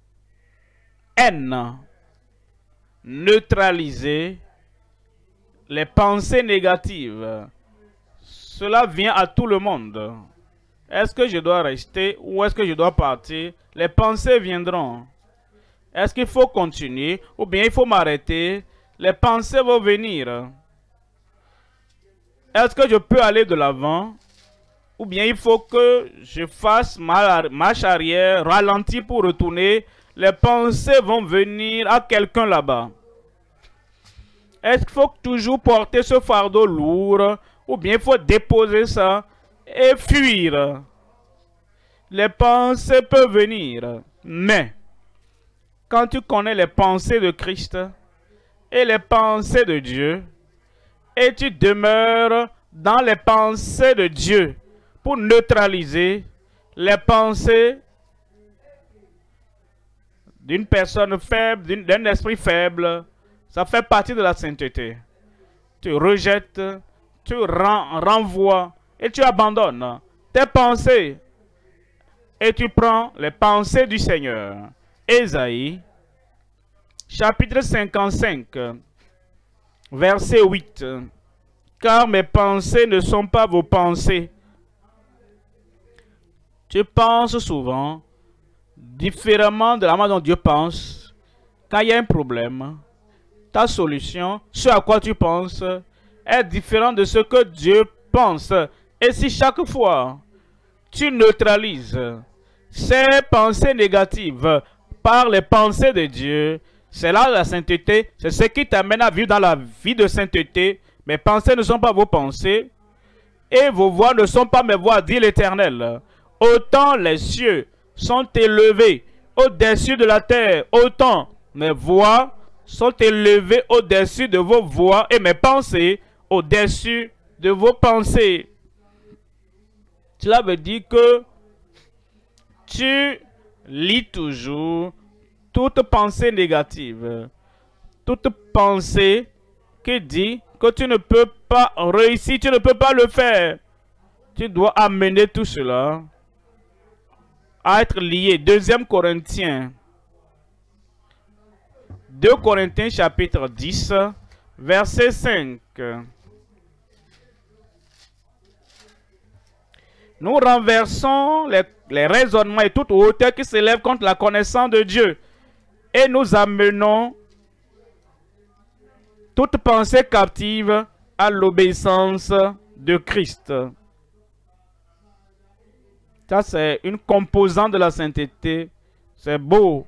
N. Neutraliser les pensées négatives. Cela vient à tout le monde. Est-ce que je dois rester ou est-ce que je dois partir? Les pensées viendront. Est-ce qu'il faut continuer ou bien il faut m'arrêter? Les pensées vont venir. Est-ce que je peux aller de l'avant? Ou bien il faut que je fasse ma marche arrière, ralentir pour retourner? Les pensées vont venir à quelqu'un là-bas. Est-ce qu'il faut toujours porter ce fardeau lourd? Ou bien il faut déposer ça et fuir? Les pensées peuvent venir. Mais, quand tu connais les pensées de Christ et les pensées de Dieu, et tu demeures dans les pensées de Dieu pour neutraliser les pensées d'une personne faible, d'un esprit faible, ça fait partie de la sainteté. Tu rejettes, tu ren, renvoies et tu abandonnes tes pensées et tu prends les pensées du Seigneur. Ésaïe, chapitre cinquante-cinq, verset huit. Car mes pensées ne sont pas vos pensées. Tu penses souvent différemment de la manière dont Dieu pense. Quand il y a un problème, ta solution, ce à quoi tu penses, est différent de ce que Dieu pense. Et si chaque fois, tu neutralises ces pensées négatives par les pensées de Dieu, c'est là la sainteté, c'est ce qui t'amène à vivre dans la vie de sainteté. Mes pensées ne sont pas vos pensées, et vos voix ne sont pas mes voix, dit l'Éternel. Autant les cieux sont élevés au-dessus de la terre, autant mes voix sont élevées au-dessus de vos voix, et mes pensées au-dessus de vos pensées. Cela veut dire que tu lis toujours toute pensée négative, toute pensée qui dit que tu ne peux pas réussir, tu ne peux pas le faire. Tu dois amener tout cela à être lié. Deuxième Corinthiens, deux Corinthiens chapitre dix, verset cinq. Nous renversons les, les raisonnements et toute hauteur qui s'élève contre la connaissance de Dieu. Et nous amenons toute pensée captive à l'obéissance de Christ. Ça, c'est une composante de la sainteté. C'est beau.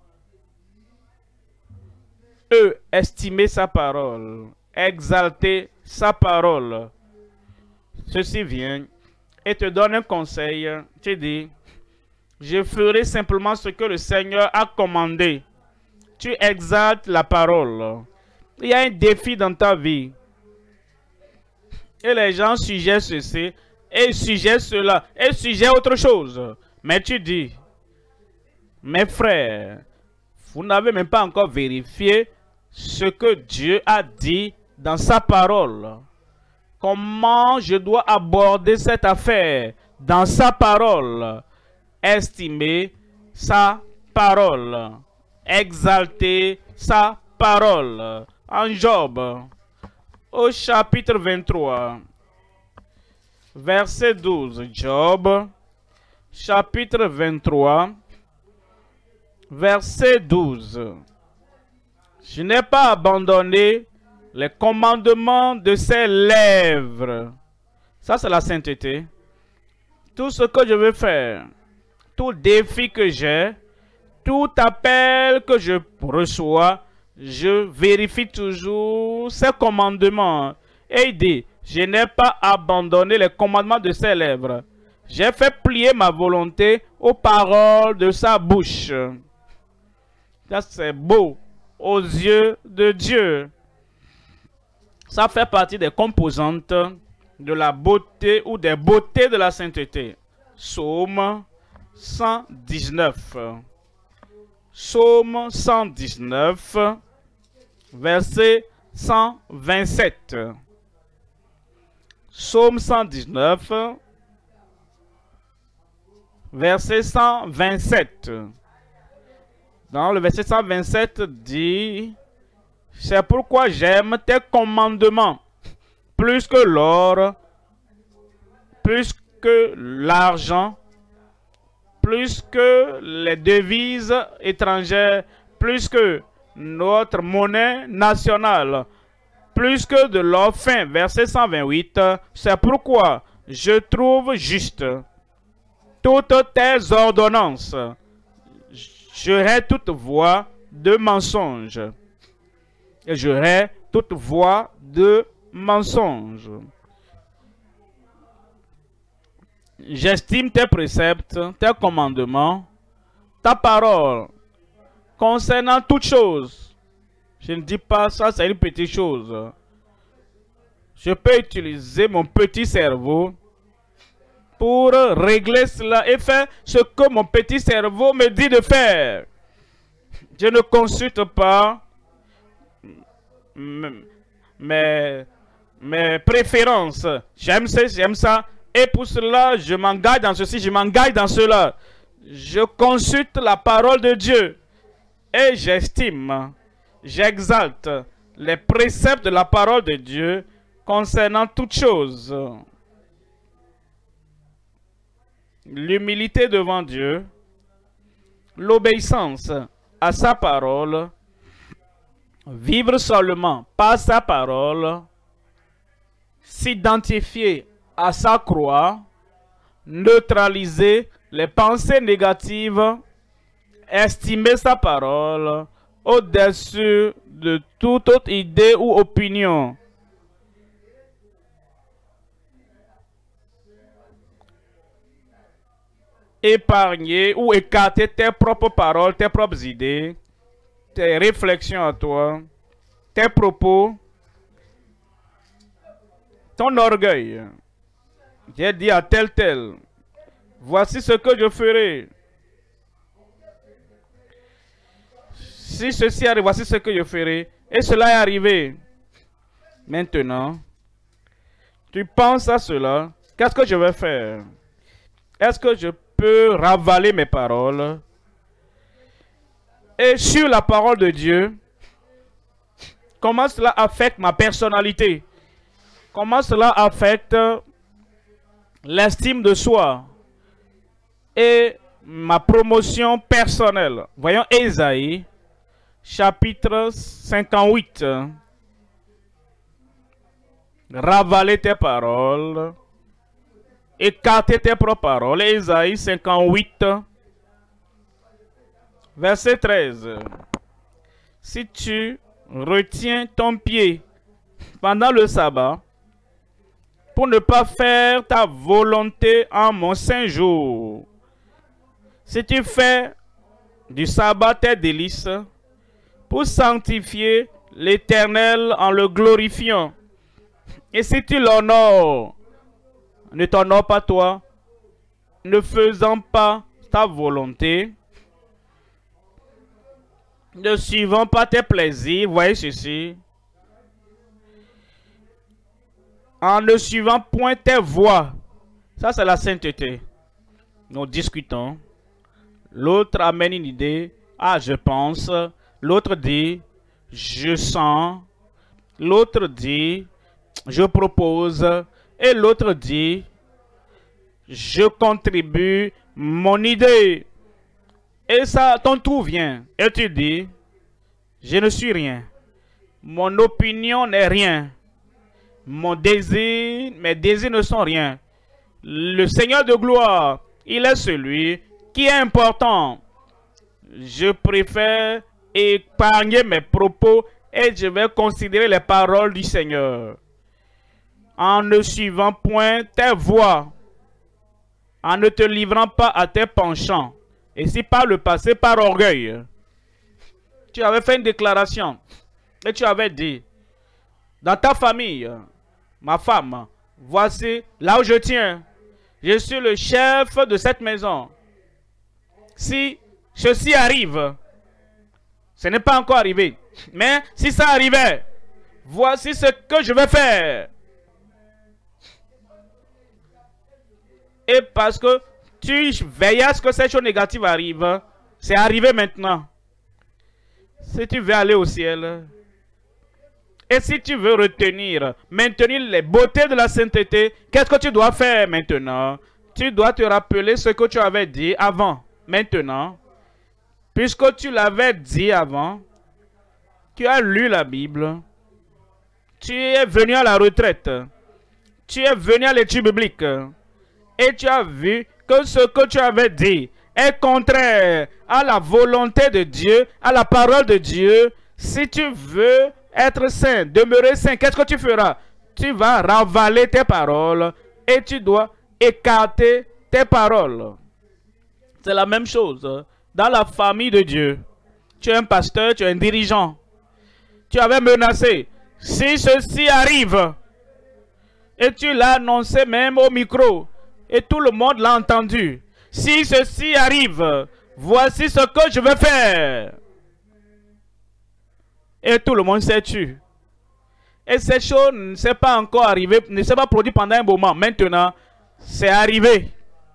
Eux, estimer sa parole, exalter sa parole. Ceci vient et te donne un conseil. Tu dis, je ferai simplement ce que le Seigneur a commandé. Tu exaltes la parole. Il y a un défi dans ta vie. Et les gens suggèrent ceci, et suggèrent cela, et suggèrent autre chose. Mais tu dis, mes frères, vous n'avez même pas encore vérifié ce que Dieu a dit dans sa parole. Comment je dois aborder cette affaire dans sa parole? Estimer sa parole. Exalter sa parole. En Job, au chapitre vingt-trois, verset douze. Job, chapitre vingt-trois, verset douze. Je n'ai pas abandonné les commandements de ses lèvres. Ça, c'est la sainteté. Tout ce que je veux faire, tout défi que j'ai, tout appel que je reçois, je vérifie toujours ses commandements. Et il dit, je n'ai pas abandonné les commandements de ses lèvres. J'ai fait plier ma volonté aux paroles de sa bouche. Ça, c'est beau aux yeux de Dieu. Ça fait partie des composantes de la beauté ou des beautés de la sainteté. Psaume cent dix-neuf. Psaume cent dix-neuf, verset cent vingt-sept. Psaume cent dix-neuf, verset cent vingt-sept. Dans le verset cent vingt-sept dit, c'est pourquoi j'aime tes commandements plus que l'or, plus que l'argent, plus que les devises étrangères, plus que notre monnaie nationale, plus que de l'or fin. Verset cent vingt-huit, c'est pourquoi je trouve juste toutes tes ordonnances. Je hais toute voix de mensonge. Et je hais toute voix de mensonge. J'estime tes préceptes, tes commandements, ta parole concernant toutes choses. Je ne dis pas ça, c'est une petite chose. Je peux utiliser mon petit cerveau pour régler cela et faire ce que mon petit cerveau me dit de faire. Je ne consulte pas mes, mes préférences. J'aime ça, j'aime ça. Et pour cela, je m'engage dans ceci, je m'engage dans cela. Je consulte la parole de Dieu. Et j'estime, j'exalte les préceptes de la parole de Dieu concernant toutes choses. L'humilité devant Dieu, l'obéissance à sa parole, vivre seulement par sa parole, s'identifier à sa croix, neutraliser les pensées négatives, estimer sa parole au-dessus de toute autre idée ou opinion. Épargner ou écarter tes propres paroles, tes propres idées, tes réflexions à toi, tes propos, ton orgueil. J'ai dit à tel tel, voici ce que je ferai. Si ceci arrive, voici ce que je ferai. Et cela est arrivé. Maintenant, tu penses à cela. Qu'est-ce que je vais faire? Est-ce que je peux ravaler mes paroles? Et sur la parole de Dieu, comment cela affecte ma personnalité? Comment cela affecte l'estime de soi et ma promotion personnelle? Voyons Ésaïe, chapitre cinquante-huit. Ravaler tes paroles, écarter tes propres paroles. Ésaïe cinquante-huit, verset treize. Si tu retiens ton pied pendant le sabbat, pour ne pas faire ta volonté en mon saint jour, si tu fais du sabbat tes délices, pour sanctifier l'Éternel en le glorifiant, et si tu l'honores, ne t'honore pas toi, ne faisant pas ta volonté, ne suivant pas tes plaisirs, voyez ceci, en ne suivant point tes voies. Ça, c'est la sainteté. Nous discutons. L'autre amène une idée. Ah, je pense. L'autre dit, je sens. L'autre dit, je propose. Et l'autre dit, je contribue mon idée. Et ça, ton tour vient. Et tu dis, je ne suis rien. Mon opinion n'est rien. Mon désir, mes désirs ne sont rien. Le Seigneur de gloire, il est celui qui est important. Je préfère épargner mes propos et je vais considérer les paroles du Seigneur. En ne suivant point tes voies, en ne te livrant pas à tes penchants. Et si par le passé, par orgueil, tu avais fait une déclaration et tu avais dit, dans ta famille, ma femme, voici là où je tiens, je suis le chef de cette maison. Si ceci arrive, ce n'est pas encore arrivé, mais si ça arrivait, voici ce que je vais faire. Et parce que tu veilles à ce que cette chose négative arrive, c'est arrivé maintenant. Si tu veux aller au ciel, et si tu veux retenir, maintenir les beautés de la sainteté, qu'est-ce que tu dois faire maintenant? Tu dois te rappeler ce que tu avais dit avant. Maintenant, puisque tu l'avais dit avant, tu as lu la Bible, tu es venu à la retraite, tu es venu à l'étude biblique, et tu as vu que ce que tu avais dit est contraire à la volonté de Dieu, à la parole de Dieu. Si tu veux être saint, demeurer saint, qu'est-ce que tu feras? Tu vas ravaler tes paroles et tu dois écarter tes paroles. C'est la même chose dans la famille de Dieu. Tu es un pasteur, tu es un dirigeant. Tu avais menacé. Si ceci arrive, et tu l'as annoncé même au micro, et tout le monde l'a entendu. Si ceci arrive, voici ce que je vais faire. Et tout le monde s'est tué. Et cette chose ne s'est pas encore arrivée, ne s'est pas produite pendant un moment. Maintenant, c'est arrivé.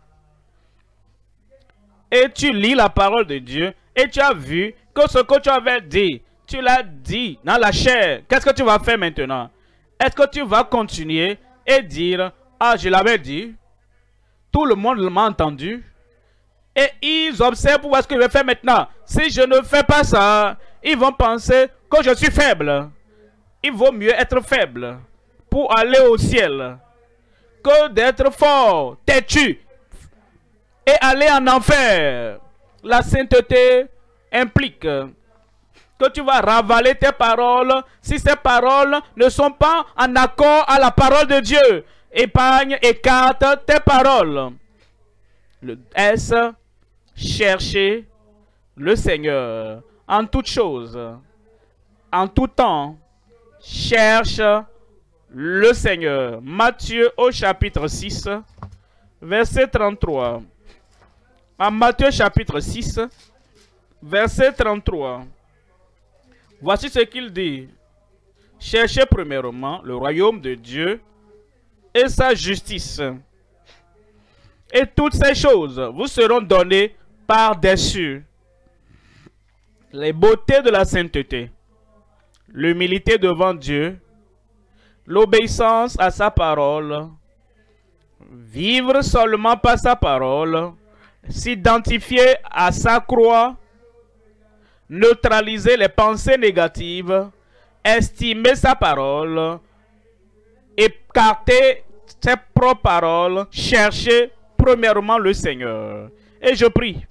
Et tu lis la parole de Dieu et tu as vu que ce que tu avais dit, tu l'as dit dans la chair. Qu'est-ce que tu vas faire maintenant? Est-ce que tu vas continuer et dire, ah, je l'avais dit, tout le monde m'a entendu, et ils observent pour voir ce que je vais faire maintenant. Si je ne fais pas ça, ils vont penser que je suis faible. Il vaut mieux être faible pour aller au ciel que d'être fort, têtu et aller en enfer. La sainteté implique que tu vas ravaler tes paroles si ces paroles ne sont pas en accord à la parole de Dieu. Épargne, écarte tes paroles. Le S, chercher le Seigneur en toutes choses, en tout temps. Cherche le Seigneur. Matthieu au chapitre six, verset trente-trois. En Matthieu chapitre six, verset trente-trois. Voici ce qu'il dit. Cherchez premièrement le royaume de Dieu et sa justice. Et toutes ces choses vous seront données par-dessus. Les beautés de la sainteté. l'humilité devant Dieu, l'obéissance à sa parole, vivre seulement par sa parole, s'identifier à sa croix, neutraliser les pensées négatives, estimer sa parole, écarter ses propres paroles, chercher premièrement le Seigneur. Et je prie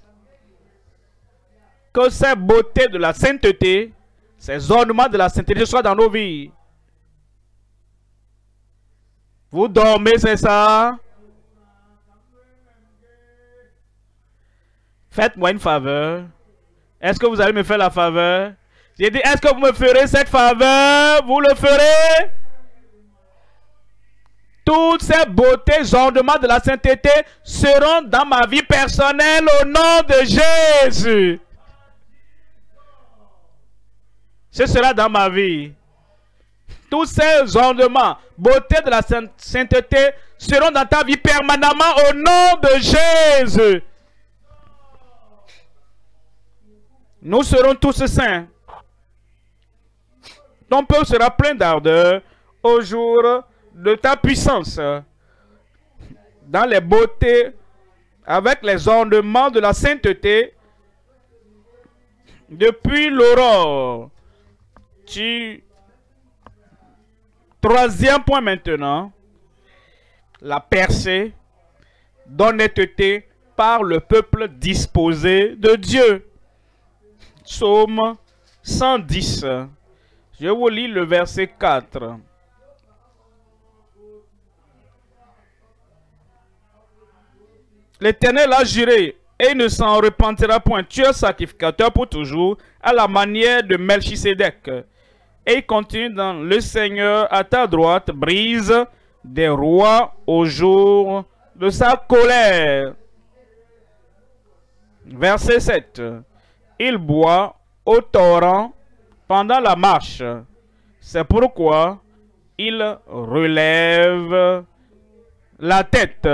que ces beautés de la sainteté, ces ornements de la sainteté soient dans nos vies. Vous dormez, c'est ça? Faites-moi une faveur. Est-ce que vous allez me faire la faveur? J'ai dit, est-ce que vous me ferez cette faveur? Vous le ferez? Toutes ces beautés, ornements de la sainteté seront dans ma vie personnelle au nom de Jésus. Ce sera dans ma vie. Tous ces ornements, beautés de la sainteté seront dans ta vie permanemment au nom de Jésus. Nous serons tous saints. Ton peuple sera plein d'ardeur au jour de ta puissance. Dans les beautés, avec les ornements de la sainteté, depuis l'aurore. Tu... Troisième point maintenant, la percée d'honnêteté par le peuple disposé de Dieu. Psaume cent dix. Je vous lis le verset quatre. L'Éternel a juré et il ne s'en repentira point. Tu es sacrificateur pour toujours à la manière de Melchisédek. Et il continue dans le Seigneur à ta droite brise des rois au jour de sa colère. Verset sept. Il boit au torrent pendant la marche. C'est pourquoi il relève la tête.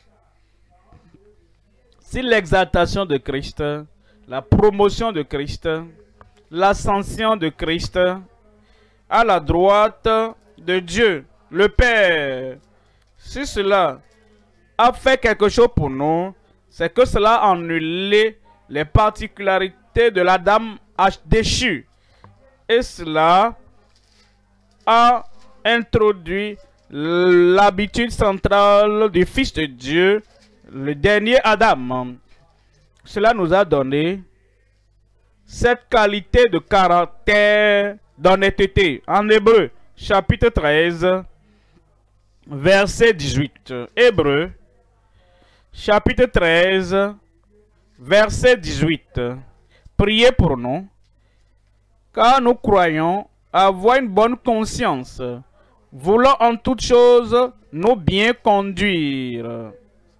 Si l'exaltation de Christ, la promotion de Christ, l'ascension de Christ à la droite de Dieu, le Père, si cela a fait quelque chose pour nous, c'est que cela a annulé les particularités de l'Adam déchu. Et cela a introduit l'habitude centrale du Fils de Dieu, le dernier Adam. Cela nous a donné cette qualité de caractère d'honnêteté. En Hébreu, chapitre treize, verset dix-huit. Hébreu, chapitre treize, verset dix-huit. Priez pour nous, car nous croyons avoir une bonne conscience, voulant en toutes choses nous bien conduire.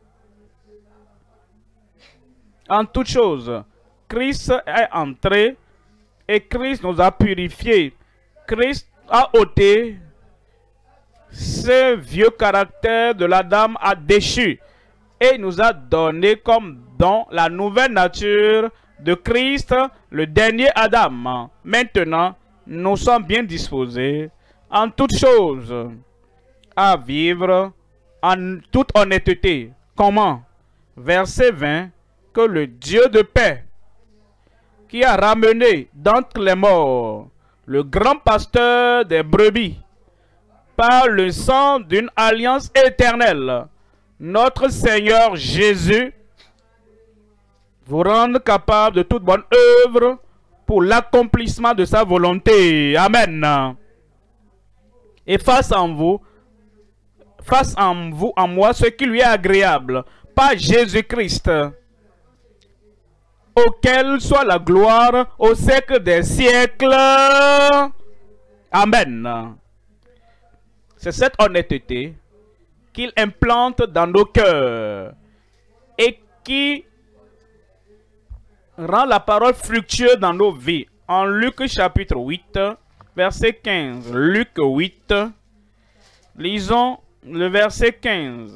En toutes choses, Christ est entré et Christ nous a purifiés. Christ a ôté ce vieux caractère de l'Adam a déchu et nous a donné comme don la nouvelle nature de Christ, le dernier Adam. Maintenant, nous sommes bien disposés en toutes choses à vivre en toute honnêteté. Comment? Verset vingt. Que le Dieu de paix, qui a ramené d'entre les morts le grand pasteur des brebis, par le sang d'une alliance éternelle, notre Seigneur Jésus, vous rende capable de toute bonne œuvre pour l'accomplissement de sa volonté. Amen. Et fasse en vous, fasse en vous, en moi, ce qui lui est agréable, par Jésus-Christ, auquel soit la gloire au siècle des siècles. Amen. C'est cette honnêteté qu'il implante dans nos cœurs et qui rend la parole fructueuse dans nos vies. En Luc chapitre huit, verset quinze. Luc huit, lisons le verset quinze.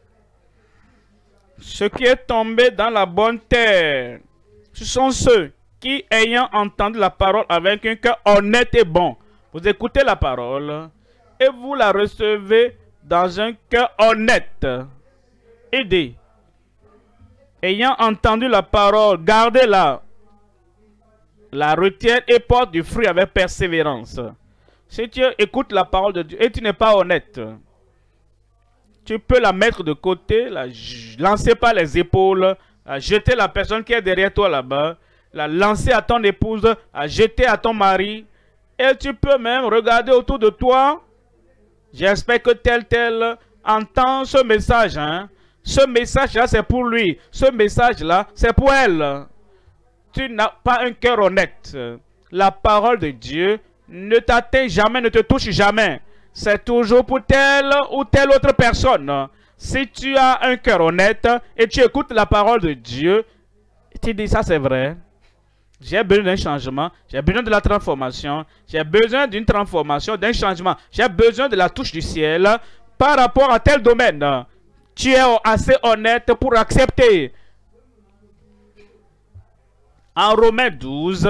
Ce qui est tombé dans la bonne terre, ce sont ceux qui, ayant entendu la parole avec un cœur honnête et bon, vous écoutez la parole et vous la recevez dans un cœur honnête. Aidez. Ayant entendu la parole, gardez-la, la retienne et porte du fruit avec persévérance. Si tu écoutes la parole de Dieu et tu n'es pas honnête, tu peux la mettre de côté, la lancer par les épaules, la jeter la personne qui est derrière toi là-bas, la lancer à ton épouse, la jeter à ton mari. Et tu peux même regarder autour de toi. J'espère que tel tel entend ce message. Hein? Ce message-là, c'est pour lui. Ce message-là, c'est pour elle. Tu n'as pas un cœur honnête. La parole de Dieu ne t'atteint jamais, ne te touche jamais. C'est toujours pour telle ou telle autre personne. Si tu as un cœur honnête et tu écoutes la parole de Dieu, tu dis ça c'est vrai. J'ai besoin d'un changement, j'ai besoin de la transformation, j'ai besoin d'une transformation, d'un changement. J'ai besoin de la touche du ciel par rapport à tel domaine. Tu es assez honnête pour accepter. En Romains douze,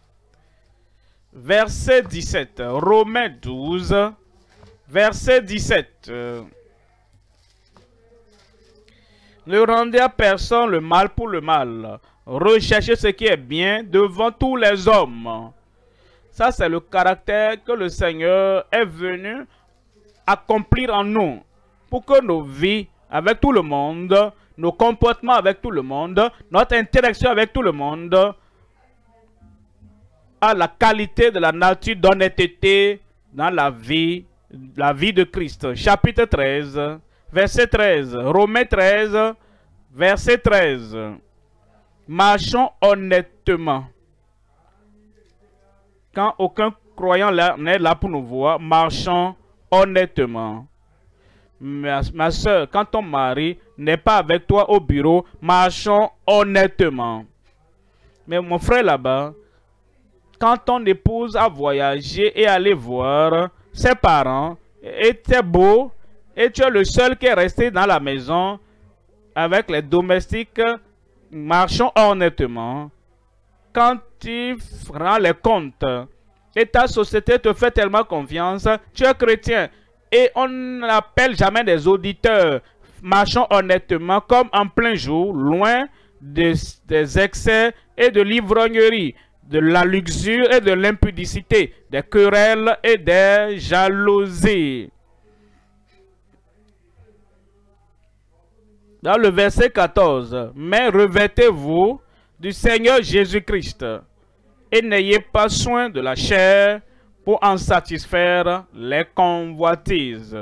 verset dix-sept. Romains douze, verset dix-sept. Ne rendez à personne le mal pour le mal. Recherchez ce qui est bien devant tous les hommes. Ça, c'est le caractère que le Seigneur est venu accomplir en nous. Pour que nos vies avec tout le monde, nos comportements avec tout le monde, notre interaction avec tout le monde a la qualité de la nature d'honnêteté dans la vie, la vie de Christ. Chapitre treize, verset treize. Romains treize, verset treize. Marchons honnêtement. Quand aucun croyant n'est là pour nous voir, marchons honnêtement. Ma, ma soeur, quand ton mari n'est pas avec toi au bureau, marchons honnêtement. Mais mon frère là-bas, quand ton épouse a voyagé et allé voir ses parents, et c'est beau, et tu es le seul qui est resté dans la maison avec les domestiques, marchons honnêtement. Quand tu rends les comptes et ta société te fait tellement confiance, tu es chrétien et on n'appelle jamais des auditeurs. Marchons honnêtement comme en plein jour, loin des, des excès et de l'ivrognerie, de la luxure et de l'impudicité, des querelles et des jalousies. Dans le verset quatorze, mais revêtez-vous du Seigneur Jésus-Christ et n'ayez pas soin de la chair pour en satisfaire les convoitises.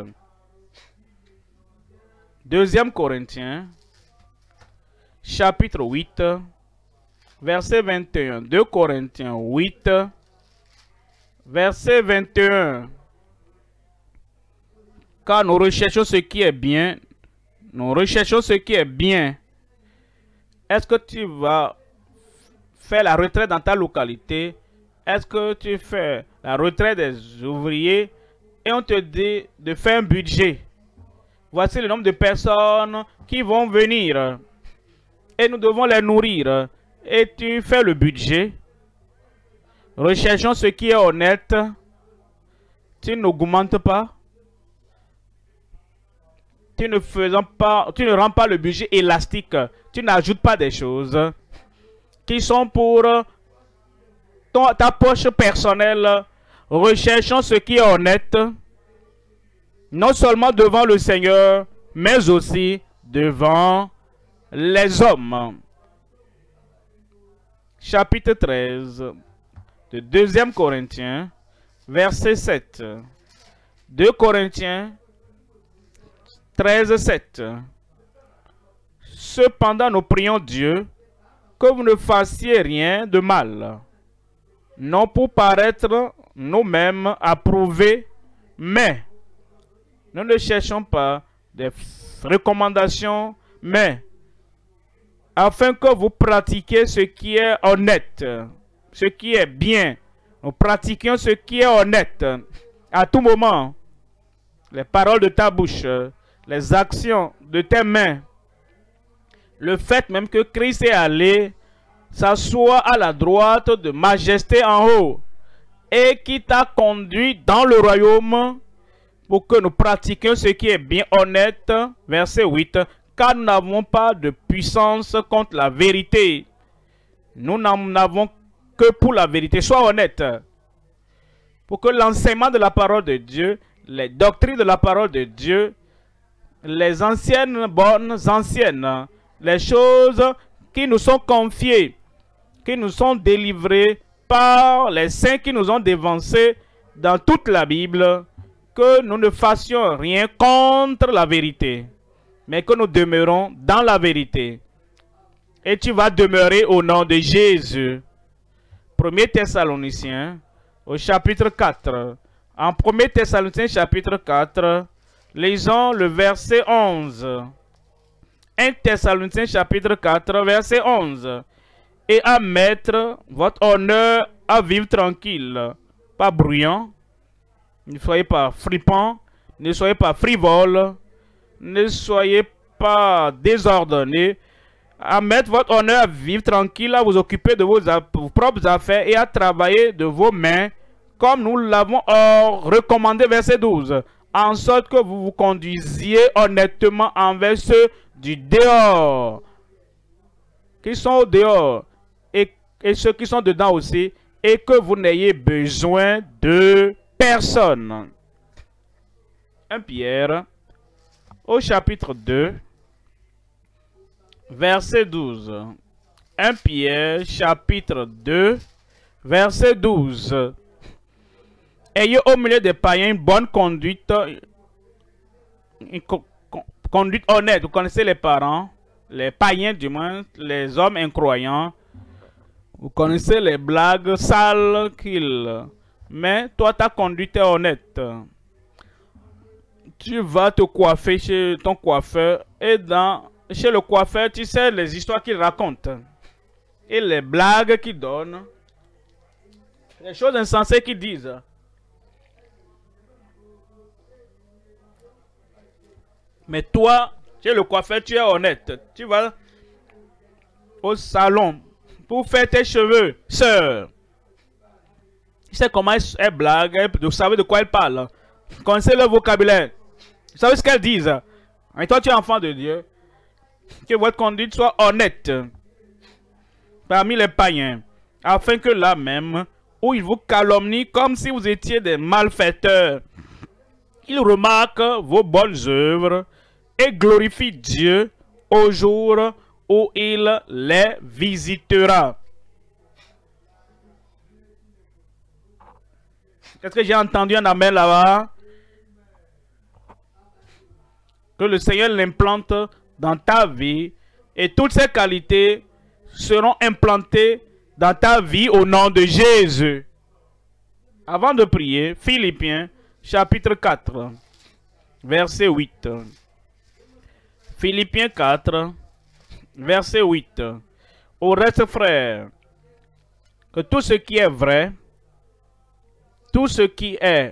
Deuxième Corinthiens, chapitre huit, verset vingt et un. deux Corinthiens huit, verset vingt et un. Car nous recherchons ce qui est bien, nous recherchons ce qui est bien. Est-ce que tu vas faire la retraite dans ta localité? Est-ce que tu fais la retraite des ouvriers et on te dit de faire un budget? Voici le nombre de personnes qui vont venir et nous devons les nourrir. Et tu fais le budget. Recherchons ce qui est honnête. Tu n'augmentes pas. Tu ne, faisons pas, tu ne rends pas le budget élastique. Tu n'ajoutes pas des choses qui sont pour ton, ta poche personnelle. Recherchons ce qui est honnête. Non seulement devant le Seigneur, mais aussi devant les hommes. Chapitre treize de deuxième Corinthiens, verset sept. deux Corinthiens treize, sept. Cependant, nous prions Dieu que vous ne fassiez rien de mal, non pour paraître nous-mêmes approuvés, mais nous ne cherchons pas des recommandations, mais afin que vous pratiquiez ce qui est honnête, ce qui est bien. Nous pratiquions ce qui est honnête à tout moment. Les paroles de ta bouche, les actions de tes mains. Le fait même que Christ est allé s'assoit à la droite de majesté en haut, et qui t'a conduit dans le royaume pour que nous pratiquions ce qui est bien honnête. Verset huit. Car nous n'avons pas de puissance contre la vérité. Nous n'en avons que pour la vérité. Sois honnête. Pour que l'enseignement de la parole de Dieu, les doctrines de la parole de Dieu, les anciennes bonnes anciennes, les choses qui nous sont confiées, qui nous sont délivrées par les saints qui nous ont dévancés dans toute la Bible, que nous ne fassions rien contre la vérité, mais que nous demeurons dans la vérité. Et tu vas demeurer au nom de Jésus. premier Thessaloniciens, au chapitre quatre. En premier Thessaloniciens, chapitre quatre, lisons le verset onze. un Thessaloniciens, chapitre quatre, verset onze. Et à mettre votre honneur à vivre tranquille, pas bruyant, ne soyez pas fripant, ne soyez pas frivole, ne soyez pas désordonné, à mettre votre honneur à vivre tranquille, à vous occuper de vos, vos propres affaires et à travailler de vos mains, comme nous l'avons recommandé, verset douze, en sorte que vous vous conduisiez honnêtement envers ceux du dehors, qui sont au dehors, et, et ceux qui sont dedans aussi, et que vous n'ayez besoin de personne. un Pierre, au chapitre deux, verset douze. un Pierre, chapitre deux, verset douze. Ayez au milieu des païens une bonne conduite, une co conduite honnête. Vous connaissez les parents, les païens du moins, les hommes incroyants. Vous connaissez les blagues sales qu'ils... Mais toi, ta conduite est honnête. Tu vas te coiffer chez ton coiffeur et dans, chez le coiffeur, tu sais les histoires qu'il raconte et les blagues qu'il donne, les choses insensées qu'ils disent. Mais toi, chez le coiffeur, tu es honnête. Tu vas au salon pour faire tes cheveux, sœur. Tu sais comment elle blague, vous savez de quoi elle parle. Vous connaissez le vocabulaire. Vous savez ce qu'elles disent. Et toi, tu es enfant de Dieu. Que votre conduite soit honnête parmi les païens, afin que là même, où ils vous calomnient comme si vous étiez des malfaiteurs, ils remarquent vos bonnes œuvres et glorifient Dieu au jour où il les visitera. Est-ce que j'ai entendu un amen là-bas? Que le Seigneur l'implante dans ta vie et toutes ces qualités seront implantées dans ta vie au nom de Jésus. Avant de prier, Philippiens chapitre quatre, verset huit. Philippiens quatre, verset huit. Au reste, frères, que tout ce qui est vrai, tout ce qui est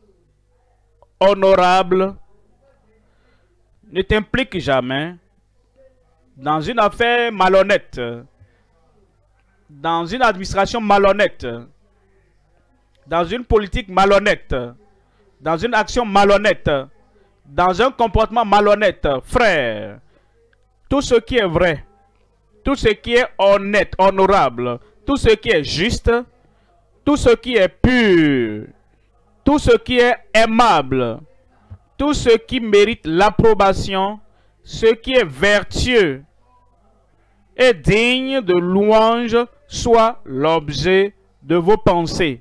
honorable, ne t'implique jamais dans une affaire malhonnête, dans une administration malhonnête, dans une politique malhonnête, dans une action malhonnête, dans un comportement malhonnête. Frère, tout ce qui est vrai, tout ce qui est honnête, honorable, tout ce qui est juste, tout ce qui est pur, tout ce qui est aimable, tout ce qui mérite l'approbation, ce qui est vertueux et digne de louange, soit l'objet de vos pensées.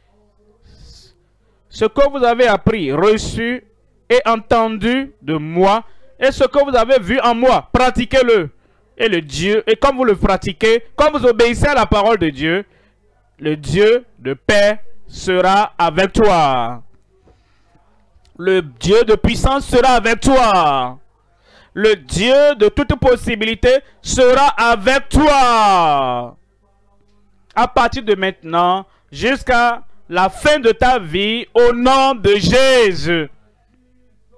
Ce que vous avez appris, reçu et entendu de moi, et ce que vous avez vu en moi, pratiquez-le. Et le Dieu, et comme vous le pratiquez, comme vous obéissez à la parole de Dieu, le Dieu de paix sera avec toi. Le Dieu de puissance sera avec toi. Le Dieu de toute possibilité sera avec toi. À partir de maintenant, jusqu'à la fin de ta vie, au nom de Jésus.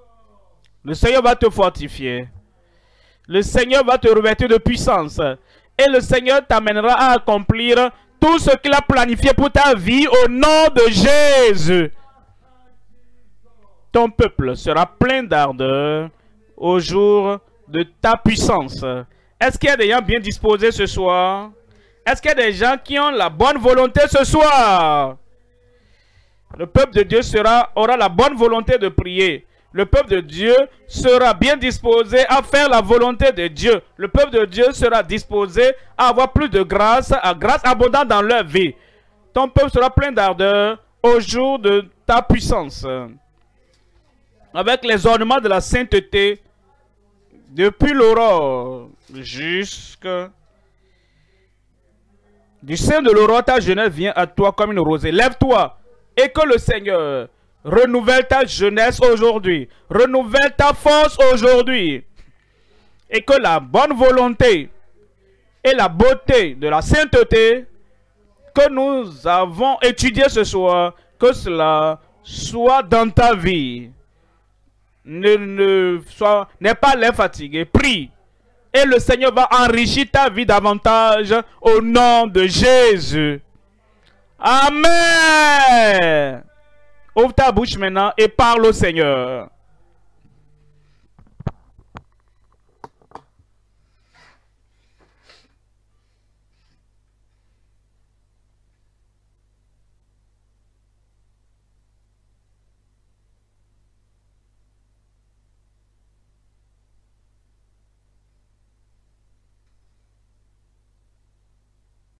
Le Seigneur va te fortifier. Le Seigneur va te revêtir de puissance. Et le Seigneur t'amènera à accomplir tout ce qu'il a planifié pour ta vie au nom de Jésus. Ton peuple sera plein d'ardeur au jour de ta puissance. Est-ce qu'il y a des gens bien disposés ce soir? Est-ce qu'il y a des gens qui ont la bonne volonté ce soir? Le peuple de Dieu sera, aura la bonne volonté de prier. Le peuple de Dieu sera bien disposé à faire la volonté de Dieu. Le peuple de Dieu sera disposé à avoir plus de grâce, à grâce abondante dans leur vie. Ton peuple sera plein d'ardeur au jour de ta puissance. Avec les ornements de la sainteté, depuis l'aurore jusqu'à... Du sein de l'aurore, ta jeunesse vient à toi comme une rosée. Lève-toi et que le Seigneur renouvelle ta jeunesse aujourd'hui. Renouvelle ta force aujourd'hui. Et que la bonne volonté et la beauté de la sainteté que nous avons étudié ce soir, que cela soit dans ta vie. Ne, ne sois, n'aie pas l'air fatigué. Prie. Et le Seigneur va enrichir ta vie davantage au nom de Jésus. Amen. Ouvre ta bouche maintenant et parle au Seigneur.